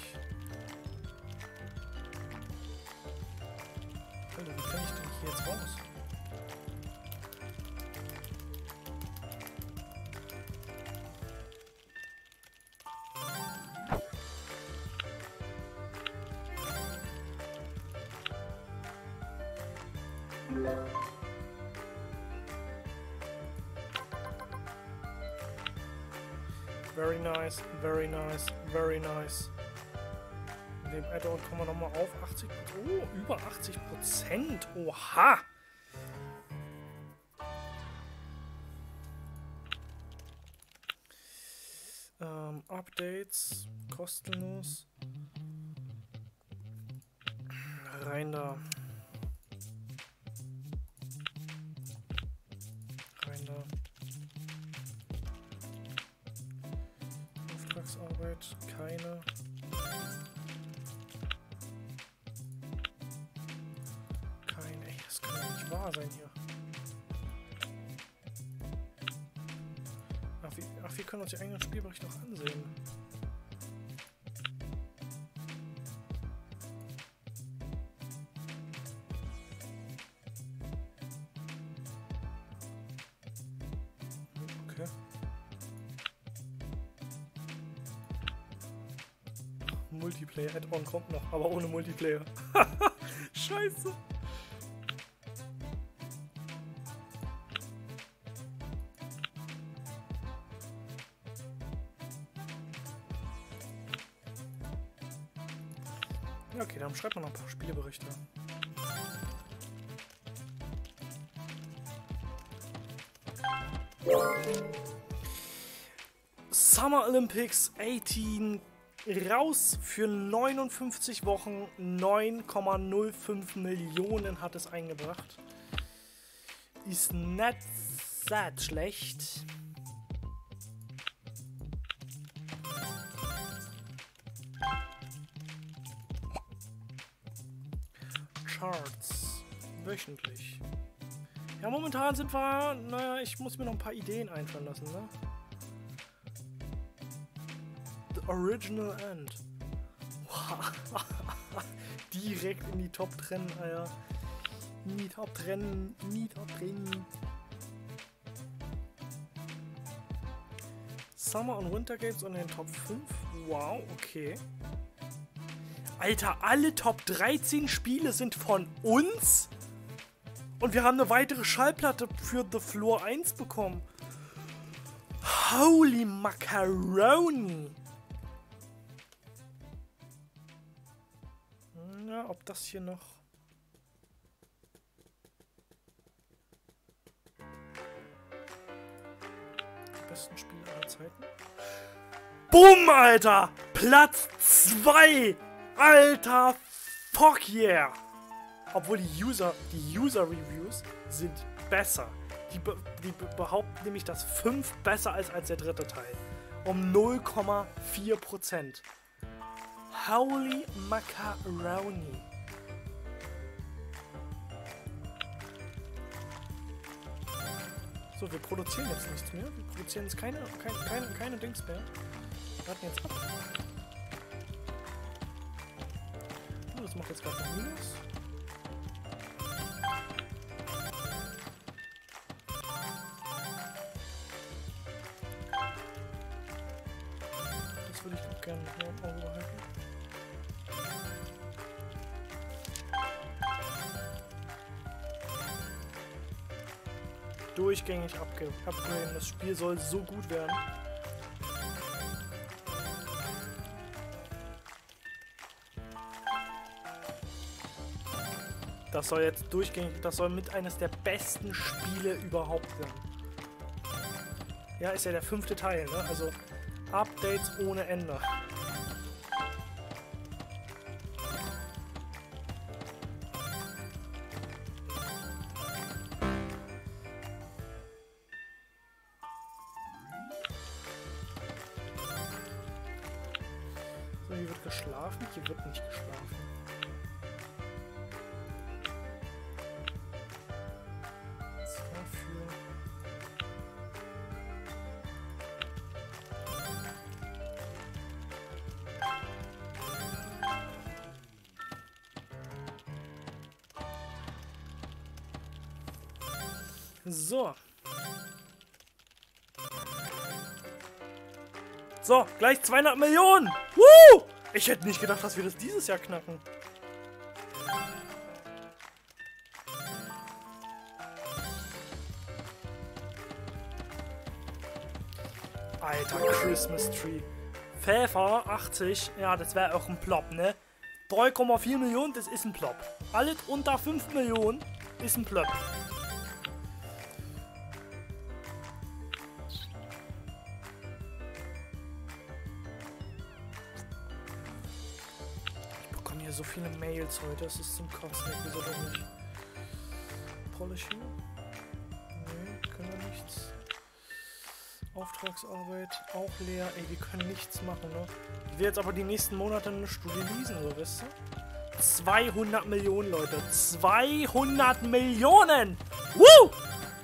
Alter, wie kann ich denn hier jetzt raus? Very nice, very nice, very nice. In dem Add-on kommen wir nochmal auf achtzig Prozent. Oh, über achtzig Prozent. Oha! Ähm, Updates, kostenlos. Rein da. Rein da. Auftragsarbeit, keine. Keine, ey, das kann doch nicht wahr sein hier. Ach, wir, ach, wir können uns die eigenen Spielberichte auch ansehen. Okay. Multiplayer-Add-on kommt noch, aber ohne Multiplayer. Scheiße. Okay, dann schreibt man noch ein paar Spielberichte. Summer Olympics achtzehn raus für neunundfünfzig Wochen. neun Komma null fünf Millionen hat es eingebracht. Ist nicht sehr schlecht. Charts. Wöchentlich. Ja, momentan sind wir... Naja, ich muss mir noch ein paar Ideen einfallen lassen, ne? The Original End. Direkt in die Top drin, Alter. In die Top drin. In die Top drin. Summer und Winter Games in den Top fünf. Wow, okay. Alter, alle Top dreizehn Spiele sind von uns? Und wir haben eine weitere Schallplatte für The Floor eins bekommen. Holy Macaroni! Na, ob das hier noch... Die besten Spiele aller Zeiten? Boom, Alter! Platz zwei! Alter, fuck yeah! Obwohl die User, die User-Reviews sind besser. Die, be die be behaupten nämlich, dass fünf besser ist als der dritte Teil. Um null Komma vier Prozent. Holy Macaroni. So, wir produzieren jetzt nichts mehr. Wir produzieren jetzt keine, keine, keine, keine Dings mehr. Wir warten jetzt ab. Oh, das macht jetzt gerade noch Minus. Das würde ich auch gerne noch im Auge behalten. Durchgängig upgraden. Das Spiel soll so gut werden. Das soll jetzt durchgängig, das soll mit eines der besten Spiele überhaupt werden. Ja, ist ja der fünfte Teil, ne? Also Updates ohne Ende. So, hier wird geschlafen, hier wird nicht geschlafen. So. So, gleich zweihundert Millionen. Woo! Ich hätte nicht gedacht, dass wir das dieses Jahr knacken. Alter, Christmas Tree. Pfeffer, achtzig. Ja, das wäre auch ein Plop, ne? drei Komma vier Millionen, das ist ein Plop. Alles unter fünf Millionen ist ein Plop. Alter, so viele Mails heute, es ist zum Kotzen. Wieso doch nicht? Polishing? Nee, können wir nichts. Auftragsarbeit, auch leer. Ey, wir können nichts machen, ne? Ich will jetzt aber die nächsten Monate eine Studie lesen, so, weißt du? zweihundert Millionen, Leute. zweihundert Millionen! Woo!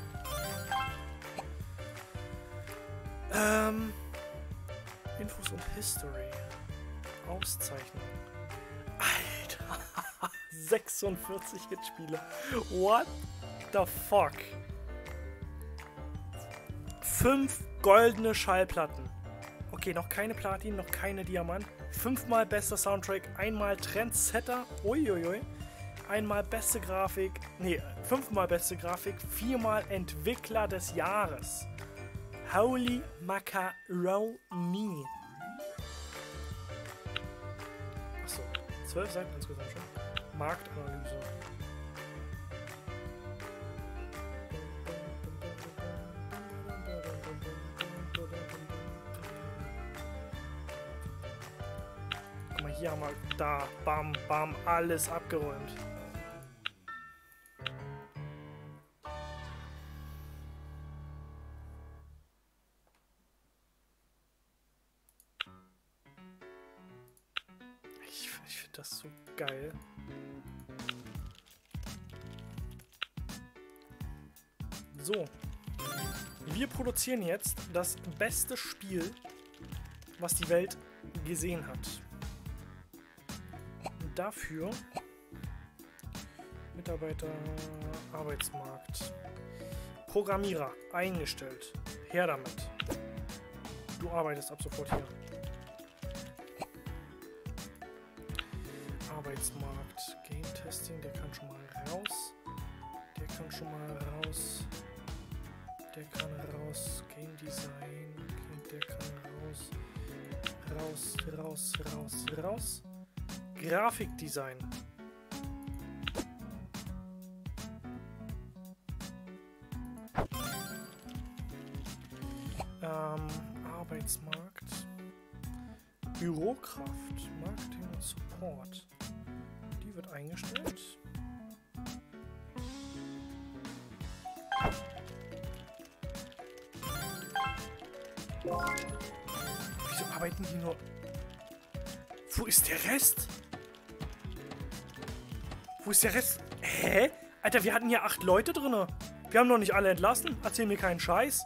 Ähm... Infos und History. Auszeichnung. Alter. sechsundvierzig Hitspiele. What the fuck? Fünf goldene Schallplatten. Okay, noch keine Platin, noch keine Diamant. Fünfmal bester Soundtrack, einmal Trendsetter. Uiuiui. Einmal beste Grafik. Nee, fünfmal beste Grafik. Viermal Entwickler des Jahres. Holy Macaroni. Achso, zwölf Seiten insgesamt schon. Marktanalyse. Guck mal, hier haben wir da, bam, bam, alles abgeräumt. Ich, ich finde das so geil. So. Wir produzieren jetzt das beste Spiel, was die Welt gesehen hat. Und dafür Mitarbeiter, Arbeitsmarkt, Programmierer eingestellt. Her damit. Du arbeitest ab sofort hier. Arbeitsmarkt, Game Testing, der kann schon mal raus. Der kann schon mal raus. Der kann raus. Game Design, okay, der kann raus. Raus, raus, raus, raus. Grafikdesign. Ähm, Arbeitsmarkt. Bürokraft, Marketing und Support. Die wird eingestellt. Wieso arbeiten die nur... Wo ist der Rest? Wo ist der Rest? Hä? Alter, wir hatten hier acht Leute drin. Wir haben noch nicht alle entlassen. Erzähl mir keinen Scheiß.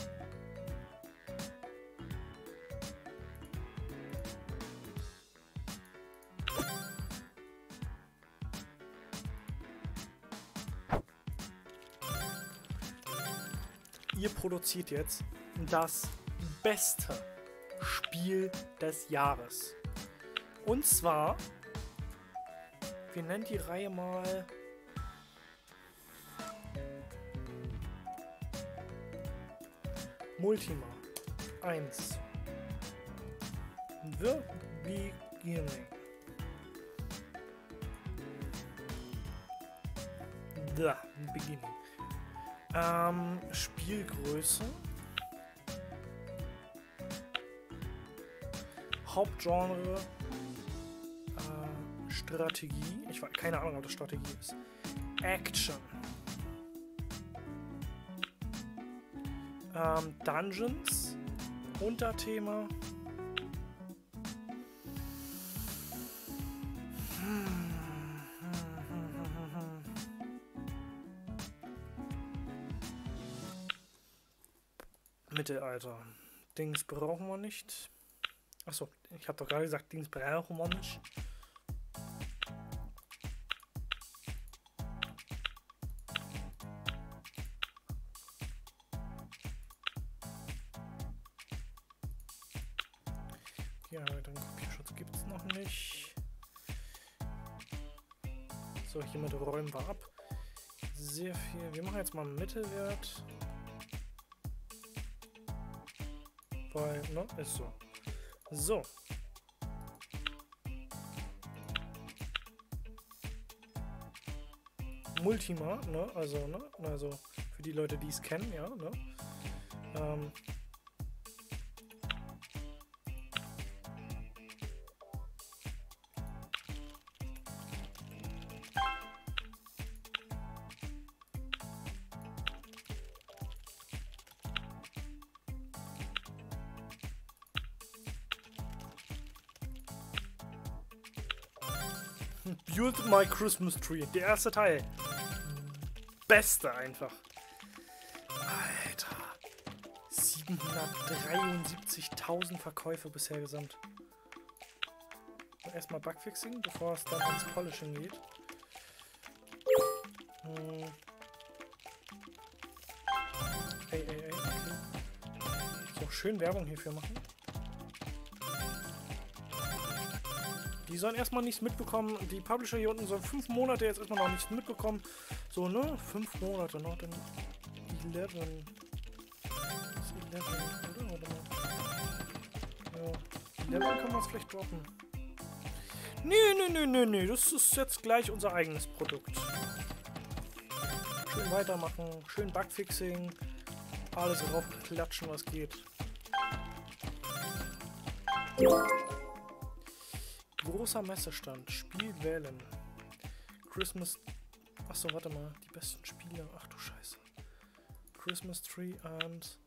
Ihr produziert jetzt das beste Spiel des Jahres. Und zwar, wir nennen die Reihe mal Multima eins. The Beginning. The Beginning. Ähm, Spielgröße. Hauptgenre. Äh, Strategie. Ich weiß keine Ahnung, ob das Strategie ist. Action. Ähm, Dungeons. Unterthema. Mittelalter. Dings brauchen wir nicht. Achso, ich habe doch gerade gesagt, Dings brauchen wir nicht. Ja, den Kopierschutz gibt es noch nicht. So, hiermit räumen wir ab. Sehr viel. Wir machen jetzt mal einen Mittelwert. Weil, ne, ist so. So. Multima, ne, also, ne, also für die Leute, die es kennen, ja, ne. Ähm. Build My Christmas Tree. Der erste Teil. Beste einfach. Alter. siebenhundertdreiundsiebzigtausend Verkäufe bisher gesamt. Erstmal Bugfixing, bevor es dann ans Polishing geht. Hm. Ey, ey, ey. Okay. So, schön Werbung hierfür machen. Die sollen erstmal nichts mitbekommen. Die Publisher hier unten sollen fünf Monate jetzt erstmal noch nichts mitbekommen. So, ne? Fünf Monate noch. Dann elf. Das ist elf, oder? Warte mal. Ja. elf kann man es vielleicht droppen. Nee, nee, nee, nee, nee. Das ist jetzt gleich unser eigenes Produkt. Schön weitermachen. Schön Bugfixing. Alles raufklatschen, was geht. Großer Messestand. Spiel wählen. Christmas. Achso, warte mal. Die besten Spiele. Ach du Scheiße. Christmas Tree and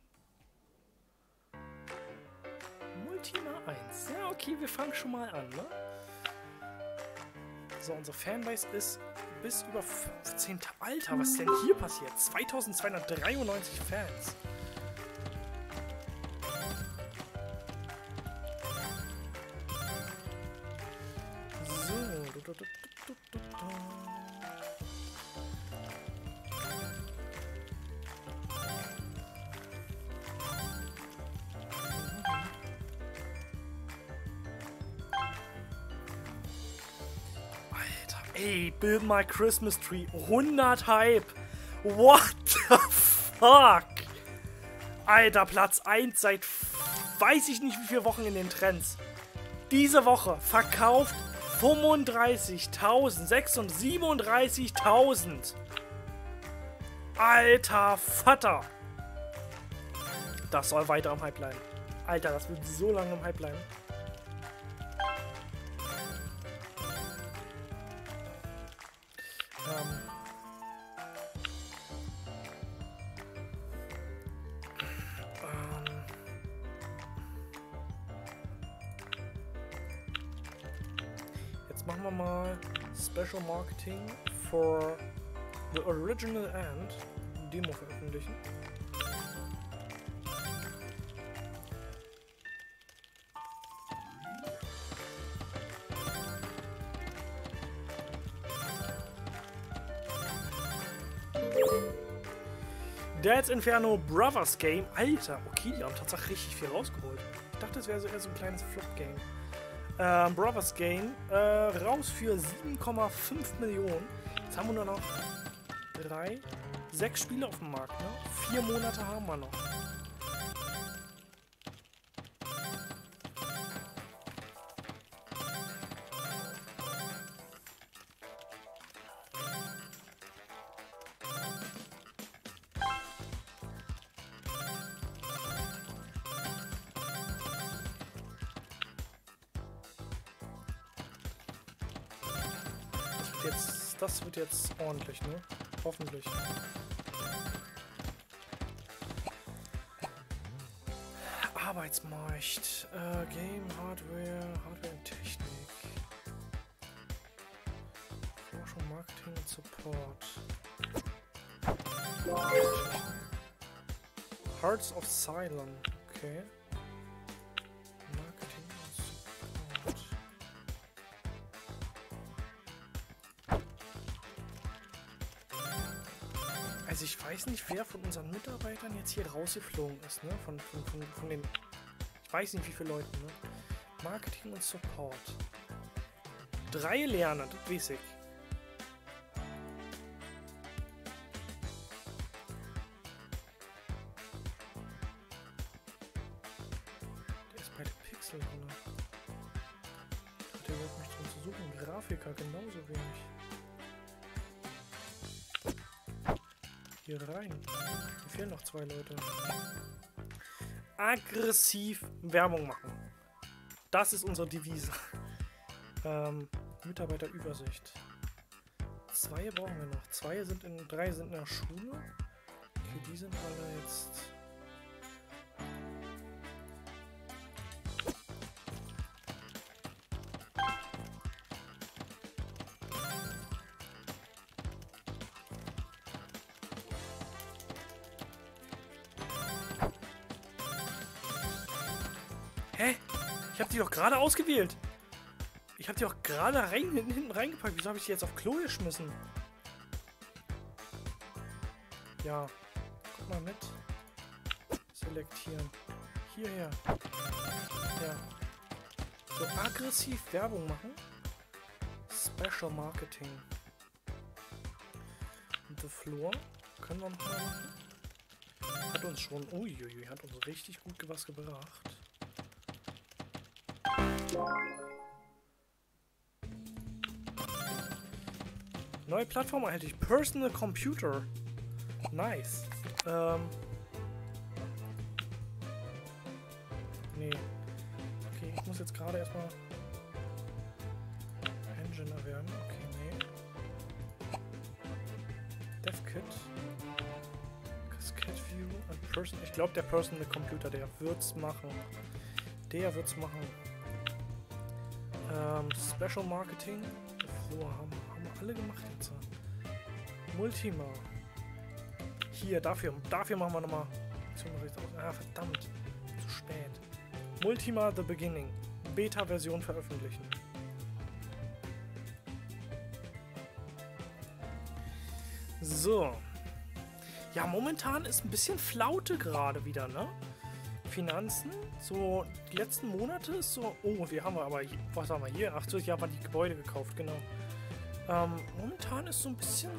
Multima eins. Ja, okay, wir fangen schon mal an, ne? So, unsere Fanbase ist bis über fünfzehntausend. Alter, was ist denn hier passiert? zweitausendzweihundertdreiundneunzig Fans. So. Du, du, du, du, du, du. Ey, Build My Christmas Tree. hundert Hype. What the fuck? Alter, Platz eins seit weiß ich nicht wie viele Wochen in den Trends. Diese Woche verkauft fünfunddreißigtausend, siebenunddreißigtausend. Alter Vater. Das soll weiter am Hype bleiben. Alter, das wird so lange im Hype bleiben. Ähm. Ähm. Jetzt machen wir mal Special Marketing for the Original End. Demo veröffentlichen. Dad's Inferno Brothers Game. Alter, okay, die haben tatsächlich richtig viel rausgeholt. Ich dachte, es wäre so eher so ein kleines Flop-Game. Ähm, Brothers Game. Äh, raus für sieben Komma fünf Millionen. Jetzt haben wir nur noch drei, sechs Spiele auf dem Markt, ne? Vier Monate haben wir noch. Jetzt, das wird jetzt ordentlich, ne? Hoffentlich. Arbeitsmarkt, äh, Game, Hardware, Hardware und Technik. Forschung, Marketing und Support. Hearts of Cylon, okay. Marketing und Support. Also ich weiß nicht, wer von unseren Mitarbeitern jetzt hier rausgeflogen ist, ne? Von, von, von, von den... Ich weiß nicht, wie viele Leute, ne? Marketing und Support. Drei Lerner, das weiß ich. Der ist bei der Pixel drin. Hat der überhaupt nicht drin zu suchen? Grafiker genauso wenig. Hier rein. Hier fehlen noch zwei Leute. Aggressiv Werbung machen. Das ist unsere Devise. ähm, Mitarbeiterübersicht. Zwei brauchen wir noch. Zwei sind in, drei sind in der Schule. Okay, die sind alle jetzt... Hä? Ich habe die doch gerade ausgewählt. Ich habe die doch gerade rein, hinten reingepackt. Wieso habe ich die jetzt auf Klo geschmissen? Ja. Guck mal mit. Selektieren. Hierher. Ja. So aggressiv Werbung machen. Special Marketing. Und The Floor können wir noch mal machen. Hat uns schon, uiuiui, hat uns richtig gut was gebracht. Neue Plattform erhältlich. Personal Computer. Nice. Ähm. Nee. Okay, ich muss jetzt gerade erstmal Engine erwerben. Okay, nee. DevKit. Cascade View und Person. Ich glaube, der Personal Computer, der wird's machen. Der wird's machen. Ähm, Special Marketing. So, haben, haben wir alle gemacht jetzt. Multima. Hier, dafür, dafür machen wir nochmal. Ah, verdammt. Zu spät. Multima The Beginning. Beta-Version veröffentlichen. So. Ja, momentan ist ein bisschen Flaute gerade wieder, ne? Finanzen. So, die letzten Monate ist so... Oh, wir haben aber... Was haben wir hier? Ach so, ich habe die Gebäude gekauft, genau. Ähm, momentan ist so ein bisschen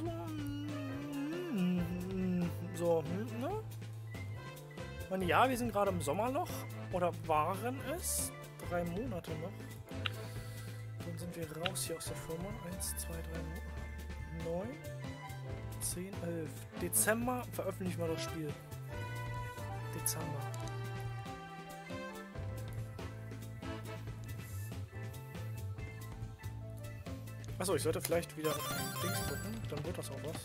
so... So, ne? Ich meine, ja, wir sind gerade im Sommerloch. Oder waren es? Drei Monate noch. Dann sind wir raus hier aus der Firma. Eins, zwei, drei, neun, zehn, elf. Dezember veröffentlichen wir das Spiel. Dezember. Achso, ich sollte vielleicht wieder auf Dings drücken, dann wird das auch was.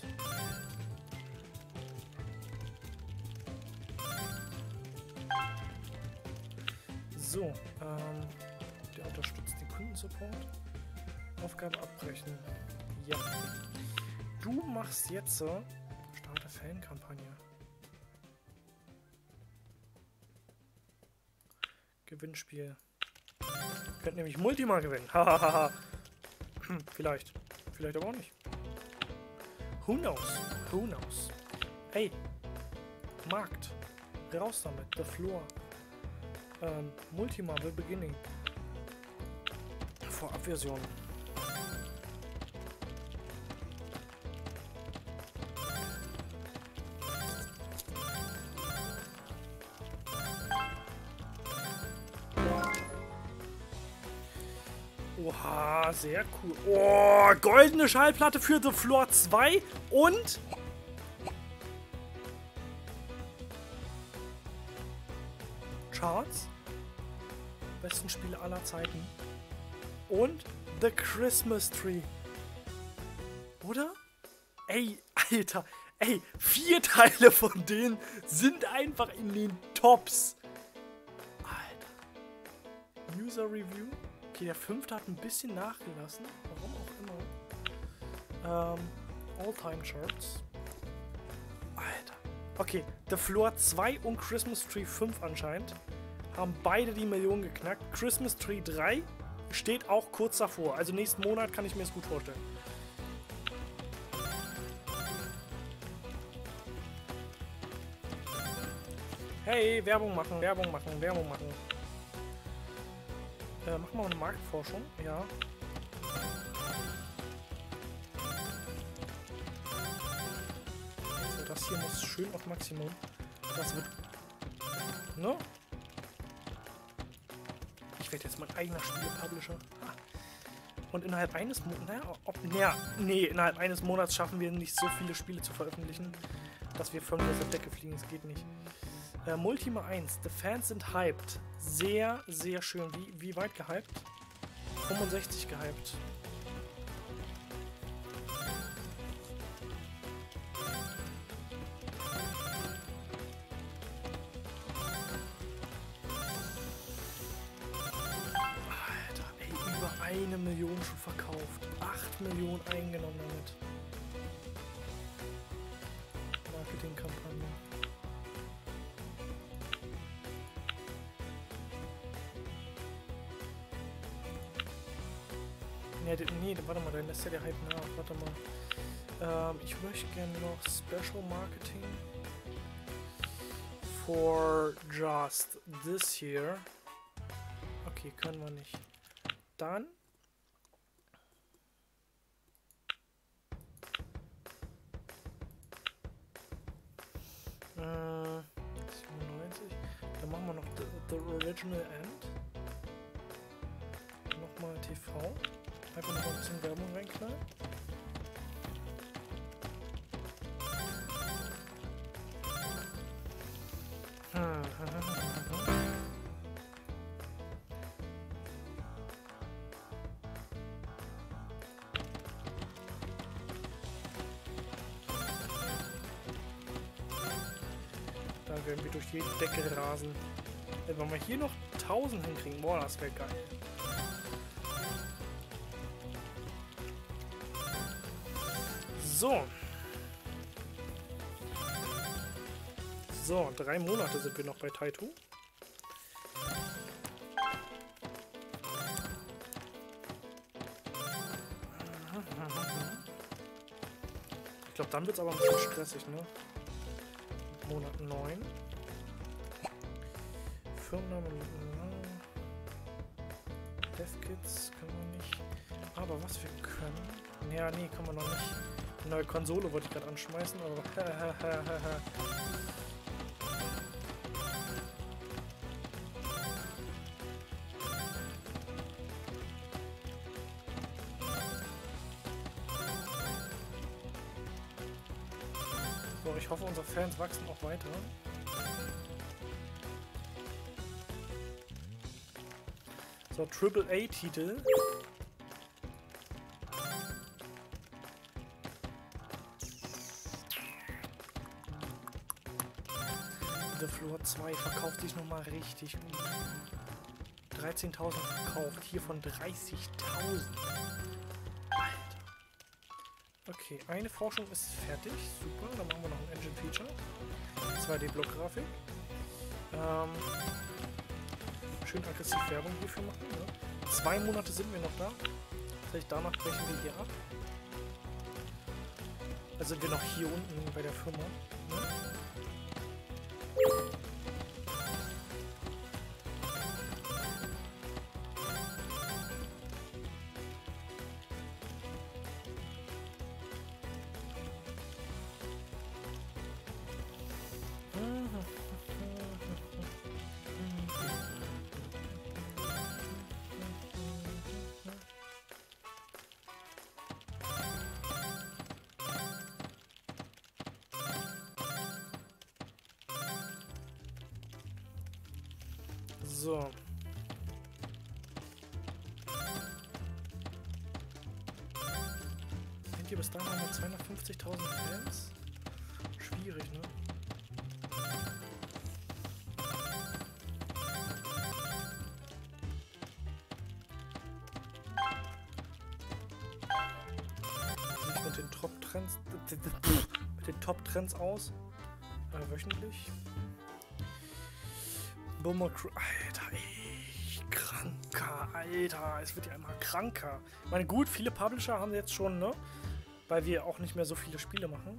So, ähm, der unterstützt den Kundensupport. Aufgabe abbrechen. Ja. Du machst jetzt so. Starte Fankampagne. Gewinnspiel. Könnt nämlich Multima gewinnen. Hahaha. Vielleicht. Vielleicht aber auch nicht. Who knows? Who knows? Ey. Markt. Raus damit. The Floor. Ähm, Multima The Beginning. Vorabversion. Oha, sehr cool. Oh, goldene Schallplatte für The Floor zwei und Charts. Besten Spiele aller Zeiten. Und The Christmas Tree. Oder? Ey, Alter. Ey, vier Teile von denen sind einfach in den Tops. Alter. User Review. Okay, der fünfte hat ein bisschen nachgelassen. Warum auch immer. Ähm, All-Time Charts. Alter. Okay, The Floor zwei und Christmas Tree fünf anscheinend haben beide die Million geknackt. Christmas Tree drei steht auch kurz davor. Also nächsten Monat kann ich mir das gut vorstellen. Hey, Werbung machen, Werbung machen, Werbung machen. Äh, machen wir mal eine Marktforschung. Ja. So, das hier muss schön auf Maximum. Das wird... Ne? Ich werde jetzt mein eigener Spiele-Publisher. Und innerhalb eines Monats... Naja, ob, naja, nee, innerhalb eines Monats schaffen wir nicht so viele Spiele zu veröffentlichen, dass wir von der Decke fliegen. Das geht nicht. Äh, Multima eins. The Fans sind hyped. Sehr, sehr schön. Wie, wie weit gehypt? fünfundsechzig gehypt. Alter, ey, über eine Million schon verkauft. acht Millionen eingenommen damit. Marketingkampagne. Nee, nee, warte mal, dann lässt ja der Hype nach. Warte mal. Ähm, ich möchte gerne noch Special Marketing for just this here. Okay, können wir nicht. Dann äh, siebenundneunzig. Dann machen wir noch the, the Original End. Nochmal T V. Einfach noch ein bisschen Werbung reinknallen. Da werden wir durch die Decke rasen. Wenn wir hier noch tausend hinkriegen, boah, das wäre geil. So. So, drei Monate sind wir noch bei Taito. Ich glaube, dann wird es aber ein bisschen stressig, ne? Monat neun. Firmenname. Dev-Kits können wir nicht. Aber was wir können. Ja, nee, kann man noch nicht. Eine neue Konsole wollte ich gerade anschmeißen, aber. So, ich hoffe, unsere Fans wachsen auch weiter. So, Triple A Titel. The Floor zwei verkauft sich nochmal richtig gut. dreizehntausend verkauft, hier von dreißigtausend. Alter. Okay, eine Forschung ist fertig. Super, dann machen wir noch ein Engine Feature. zwei D-Block-Grafik. Ähm, schön aggressiv Werbung hierfür machen. Ne? Zwei Monate sind wir noch da. Das heißt, danach brechen wir hier ab. Also sind wir noch hier unten bei der Firma. Ne? So. Sind hier bis dahin noch zweihundertfünfzigtausend Fans? Schwierig, ne? Wie sieht mit den Top-Trends mit den Top-Trends aus? Äh, wöchentlich. Boomer Crew. Alter, ey, kranker, Alter. Es wird ja immer kranker. Ich meine, gut, viele Publisher haben jetzt schon, ne? Weil wir auch nicht mehr so viele Spiele machen.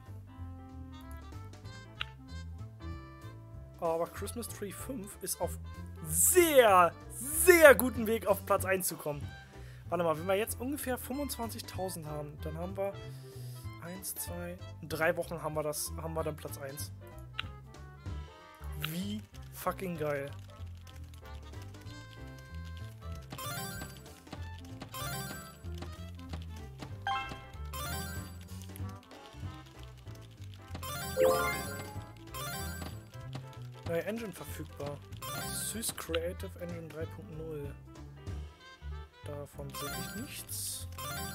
Aber Christmas Tree fünf ist auf sehr, sehr guten Weg, auf Platz eins zu kommen. Warte mal, wenn wir jetzt ungefähr fünfundzwanzigtausend haben, dann haben wir eins, zwei, drei Wochen haben wir das, haben wir dann Platz eins. Wie fucking geil. Neue Engine verfügbar. Sys Creative Engine drei Punkt null. Davon sehe ich nichts.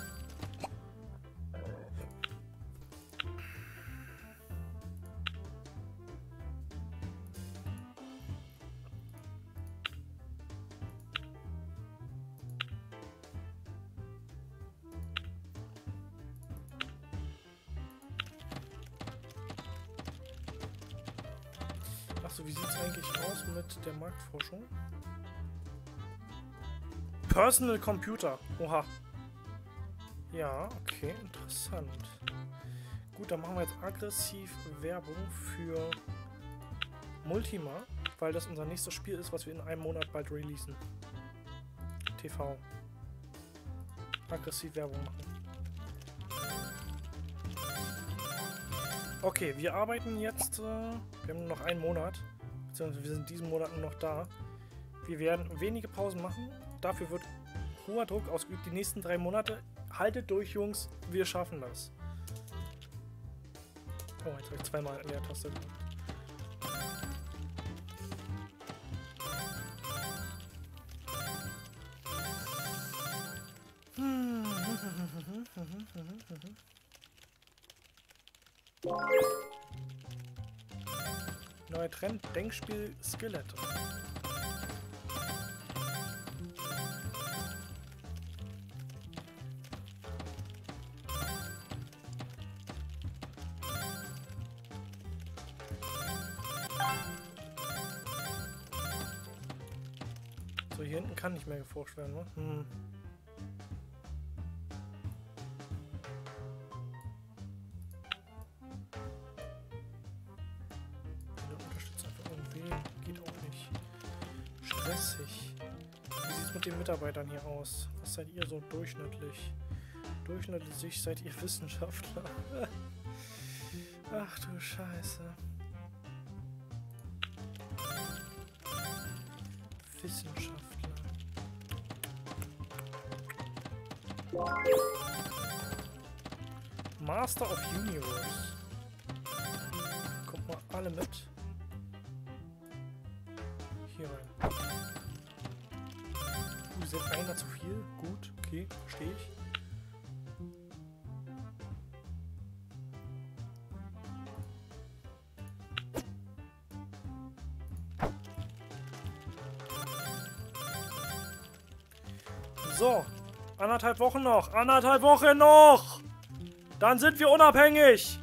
Achso, wie sieht es eigentlich aus mit der Marktforschung? Personal Computer. Oha. Ja, okay, interessant. Gut, dann machen wir jetzt aggressiv Werbung für Multima, weil das unser nächstes Spiel ist, was wir in einem Monat bald releasen. T V. Aggressiv Werbung machen. Okay, wir arbeiten jetzt, äh, wir haben nur noch einen Monat, beziehungsweise wir sind diesen Monat nur noch da. Wir werden wenige Pausen machen, dafür wird hoher Druck ausgeübt die nächsten drei Monate. Haltet durch, Jungs, wir schaffen das. Oh, jetzt habe ich zweimal Leertaste gedrückt. Neuer Trend, Denkspiel, Skelette. So, hier hinten kann nicht mehr geforscht werden, ne? Hm. Wie sieht es mit den Mitarbeitern hier aus? Was seid ihr so durchschnittlich? Durchschnittlich seid ihr Wissenschaftler. Ach du Scheiße. Wissenschaftler. Master of Universe. Kommt mal alle mit. Hier rein. Uh, sind einer zu viel? Gut, okay, verstehe ich. So, anderthalb Wochen noch, anderthalb Wochen noch! Dann sind wir unabhängig!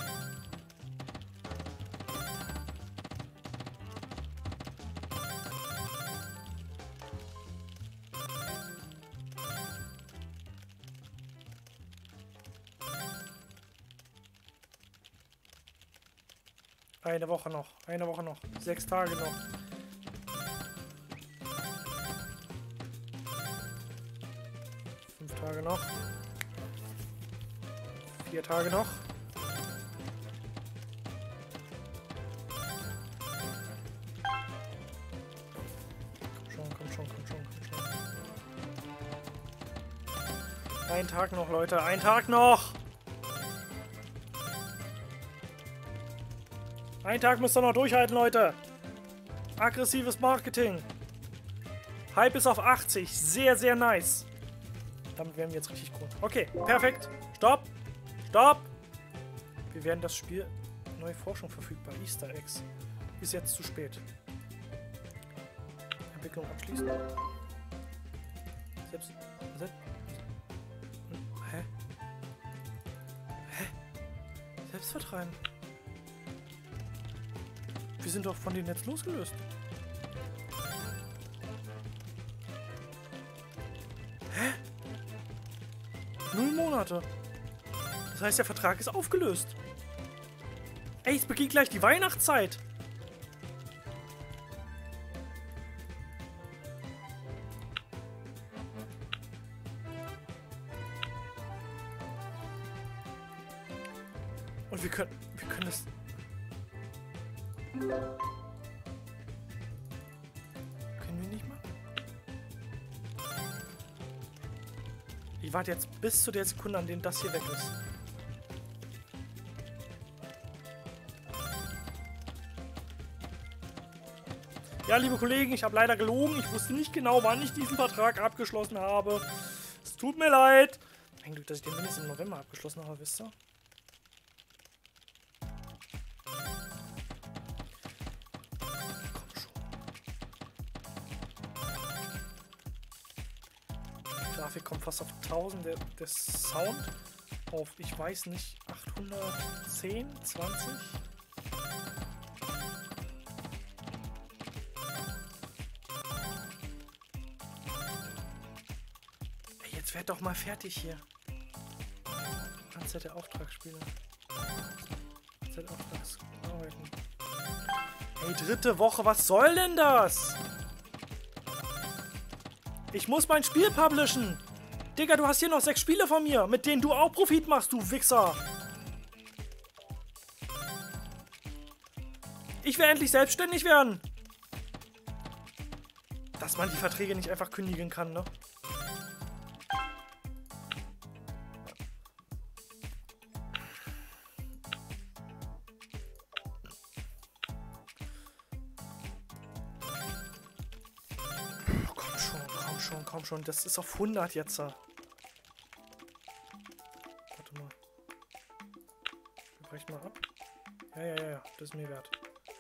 Eine Woche noch, eine Woche noch, sechs Tage noch. Fünf Tage noch. Vier Tage noch. Komm schon, komm schon, komm schon, komm schon. Ein Tag noch, Leute, ein Tag noch! Einen Tag müsst ihr noch durchhalten, Leute. Aggressives Marketing. Hype ist auf achtzig. Sehr, sehr nice. Damit werden wir jetzt richtig cool. Okay, perfekt. Stopp. Stopp. Wir werden das Spiel... Neue Forschung verfügbar. Easter Eggs. Ist jetzt zu spät. Entwicklung abschließen. Selbst... selbst hä? Hä? Selbst vertreiben. Wir sind doch von denen jetzt losgelöst. Hä? Null Monate. Das heißt, der Vertrag ist aufgelöst. Ey, es beginnt gleich die Weihnachtszeit. Und wir können... Wir können das... Können wir nicht machen? Ich warte jetzt bis zu der Sekunde, an der das hier weg ist. Ja, liebe Kollegen, ich habe leider gelogen. Ich wusste nicht genau, wann ich diesen Vertrag abgeschlossen habe. Es tut mir leid. Mein Glück, dass ich den mindestens im November abgeschlossen habe, wisst ihr? Grafik kommt fast auf tausend, der, der Sound auf, ich weiß nicht, achthundertzehn, zwanzig? Ey, jetzt werd doch mal fertig hier. seid ihr Auftragsspieler? Ihr seid Auftragsarbeiten. Hey, dritte Woche, was soll denn das? Ich muss mein Spiel publishen. Digga, du hast hier noch sechs Spiele von mir, mit denen du auch Profit machst, du Wichser. Ich will endlich selbstständig werden. Dass man die Verträge nicht einfach kündigen kann, ne? Komm schon, komm schon, komm schon. Das ist auf hundert jetzt. Warte mal. Wir brechen mal ab. Ja, ja, ja, ja. Das ist mir wert.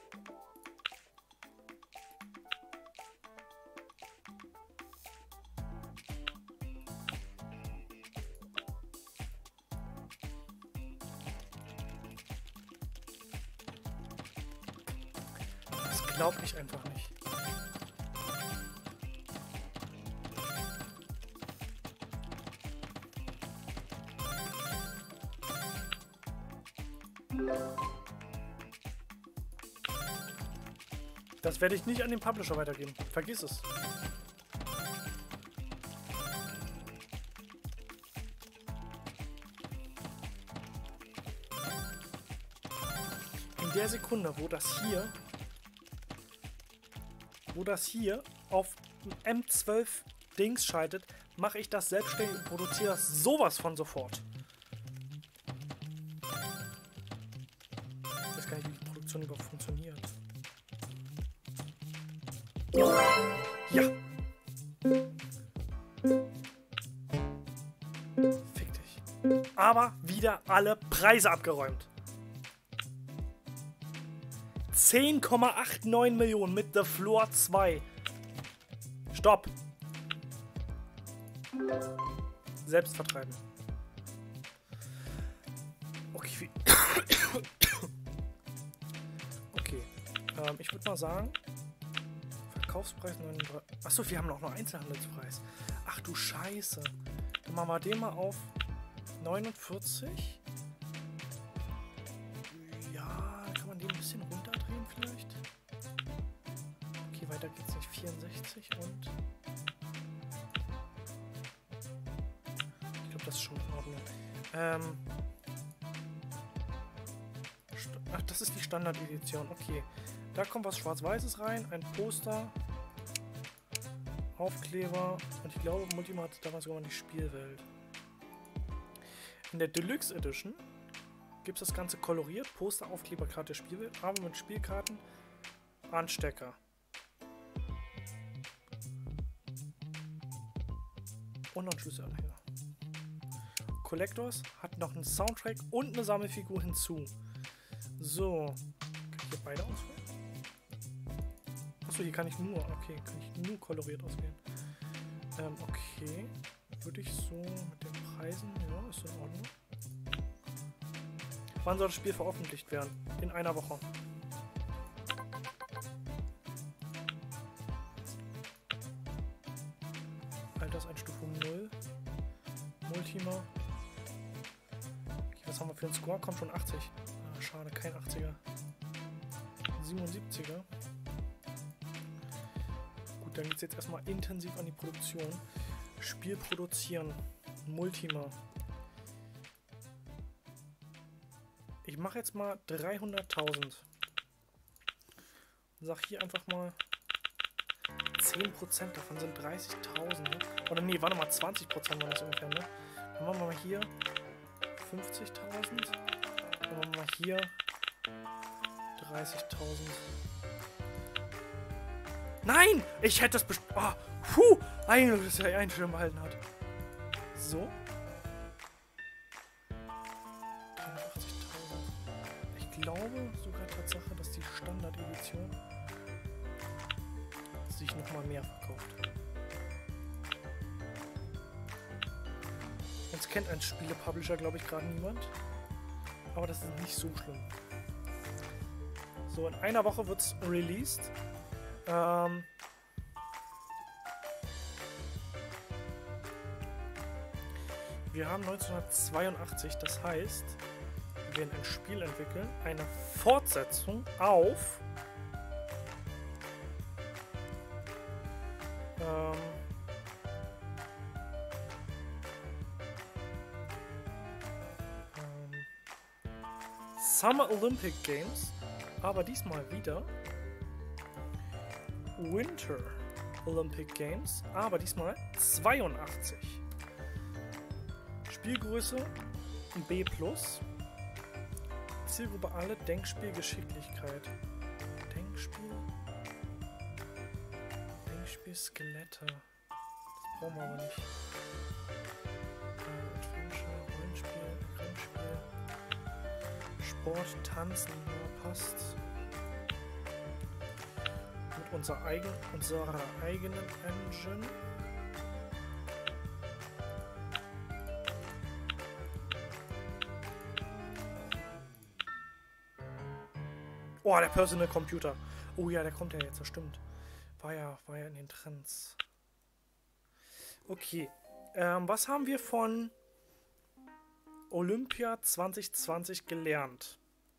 Glaub ich einfach nicht. Das werde ich nicht an den Publisher weitergeben. Vergiss es. In der Sekunde, wo das hier wo das hier auf M zwölf Dings schaltet, mache ich das selbstständig und produziere das sowas von sofort. Ich weiß gar nicht, wie die Produktion überhaupt funktioniert. Ja! Fick dich. Aber wieder alle Preise abgeräumt. zehn Komma neunundachtzig Millionen mit The Floor zwei. Stopp. Selbst vertreiben. Okay, wie okay. Ähm, ich würde mal sagen, Verkaufspreis neununddreißig. Achso, wir haben noch einen Einzelhandelspreis. Ach du Scheiße. Dann machen wir den mal auf neunundvierzig. Ja, kann man den ein bisschen runterdrehen vielleicht? Okay, weiter geht's nicht. vierundsechzig und... Ich glaube, das ist schon in Ordnung. Ähm... Ach, das ist die Standard-Edition. Okay. Da kommt was Schwarz-Weißes rein. Ein Poster. Aufkleber. Und ich glaube, Multima hat damals sogar mal die Spielwelt. In der Deluxe Edition gibt es das Ganze koloriert. Poster, Aufkleber, Karte, Spielwelt. Aber mit Spielkarten. Anstecker. Und noch ein Schlüsselanhänger. Collectors hat noch einen Soundtrack und eine Sammelfigur hinzu. So. Kann ich hier beide auswählen? Achso, hier kann ich nur. Okay, kann ich nur koloriert auswählen. Ähm, okay. Würde ich so mit den Preisen. Ja, ist in Ordnung. Wann soll das Spiel veröffentlicht werden? In einer Woche. Alterseinstufung null. Multima. Okay, was haben wir für einen Score? Kommt schon achtzig. Ah, schade, kein achtziger. siebenundsiebziger. Gut, dann geht es jetzt erstmal intensiv an die Produktion. Spiel produzieren. Multima. Ich mache jetzt mal dreihunderttausend. Und sag hier einfach mal zehn Prozent davon sind dreißigtausend. Ne? Oder nee, warte mal, zwanzig Prozent war das ungefähr, ne? Dann machen wir mal hier fünfzigtausend. Dann machen wir mal hier dreißigtausend. Nein! Ich hätte das bestimmt... Oh, puh! Eigentlich, dass er einen Schirm behalten hat. So. dreiundachtzigtausend. Ich glaube sogar Tatsache, dass die Standard-Edition sich nochmal mehr verkauft. Uns kennt ein Spiele-Publisher, glaube ich, gerade niemand. Aber das ist nicht so schlimm. So, in einer Woche wird es released. Ähm... Wir haben neunzehnhundertzweiundachtzig, das heißt, wir werden ein Spiel entwickeln, eine Fortsetzung auf ähm, ähm, Summer Olympic Games, aber diesmal wieder Winter Olympic Games, aber diesmal zweiundachtzig. Spielgröße B plus. Zielgruppe alle, Denkspiel, Geschicklichkeit. Denkspiel. Denkspiel, Skelette. Das brauchen wir aber nicht. Äh, Adventure, Rollenspiel, Rennspiel. Sport, Tanzen, ja, passt. Mit unserer, eigen, unserer eigenen Engine. Oh, der Personal Computer. Oh ja, der kommt ja jetzt, das stimmt. War ja, war ja in den Trends. Okay. Ähm, was haben wir von Olympia zwanzig zwanzig gelernt?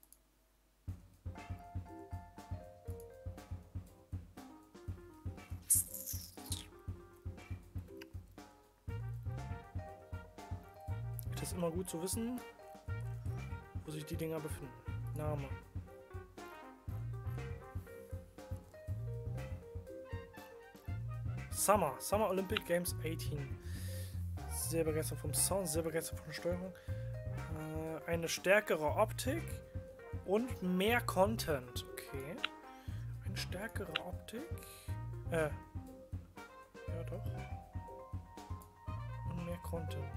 Es ist immer gut zu wissen, wo sich die Dinger befinden. Name. Summer, Summer Olympic Games achtzehn. Sehr begeistert vom Sound, sehr begeistert von der Steuerung. Äh, eine stärkere Optik und mehr Content. Okay. Eine stärkere Optik. Äh. Ja, doch. Und mehr Content.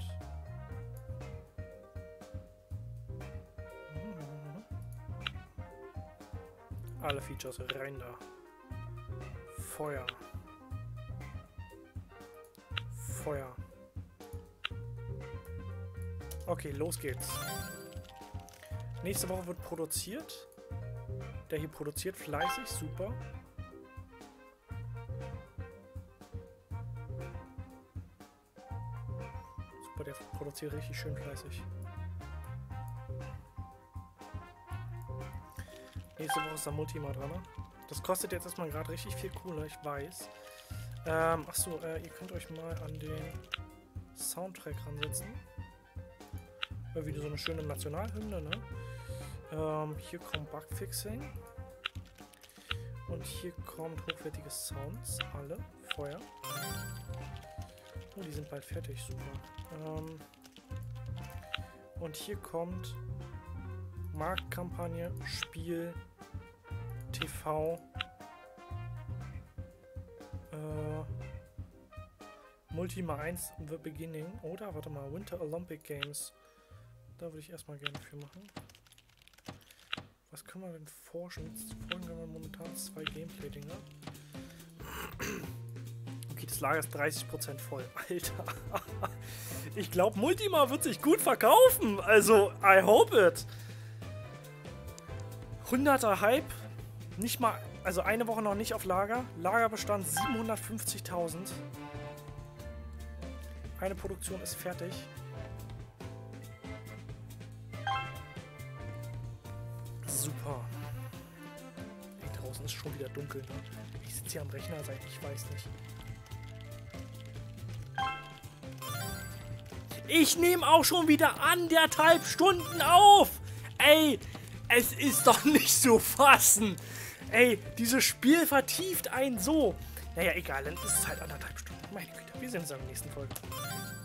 Mhm. Alle Features rein da. Feuer. Feuer. Okay, los geht's. Nächste Woche wird produziert. Der hier produziert fleißig, super. Super, der produziert richtig schön fleißig. Nächste Woche ist da Multima dran. Ne? Das kostet jetzt erstmal gerade richtig viel Kohle, ich weiß. Ähm, achso, äh, ihr könnt euch mal an den Soundtrack ransetzen. War wieder so eine schöne Nationalhymne, ne? Ähm, hier kommt Bugfixing. Und hier kommt hochwertige Sounds, alle. Feuer. Oh, die sind bald fertig, super. Ähm, und hier kommt Marktkampagne, Spiel, T V, äh, Multima eins, The Beginning. Oder, warte mal, Winter Olympic Games. Da würde ich erstmal gerne für machen. Was können wir denn forschen? Jetzt folgen wir momentan zwei Gameplay-Dinger. Okay, das Lager ist dreißig Prozent voll. Alter. Ich glaube, Multima wird sich gut verkaufen. Also, I hope it. hunderter Hype. Nicht mal, also eine Woche noch nicht auf Lager. Lagerbestand siebenhundertfünfzigtausend. Eine Produktion ist fertig. Super. Hey, draußen ist schon wieder dunkel. Ne? Ich sitze hier am Rechner seit ich weiß nicht. Ich nehme auch schon wieder anderthalb Stunden auf. Ey, es ist doch nicht zu fassen. Ey, dieses Spiel vertieft einen so. Naja, egal, dann ist es halt anderthalb Stunden. Meine Güte, wir sehen uns in der nächsten Folge.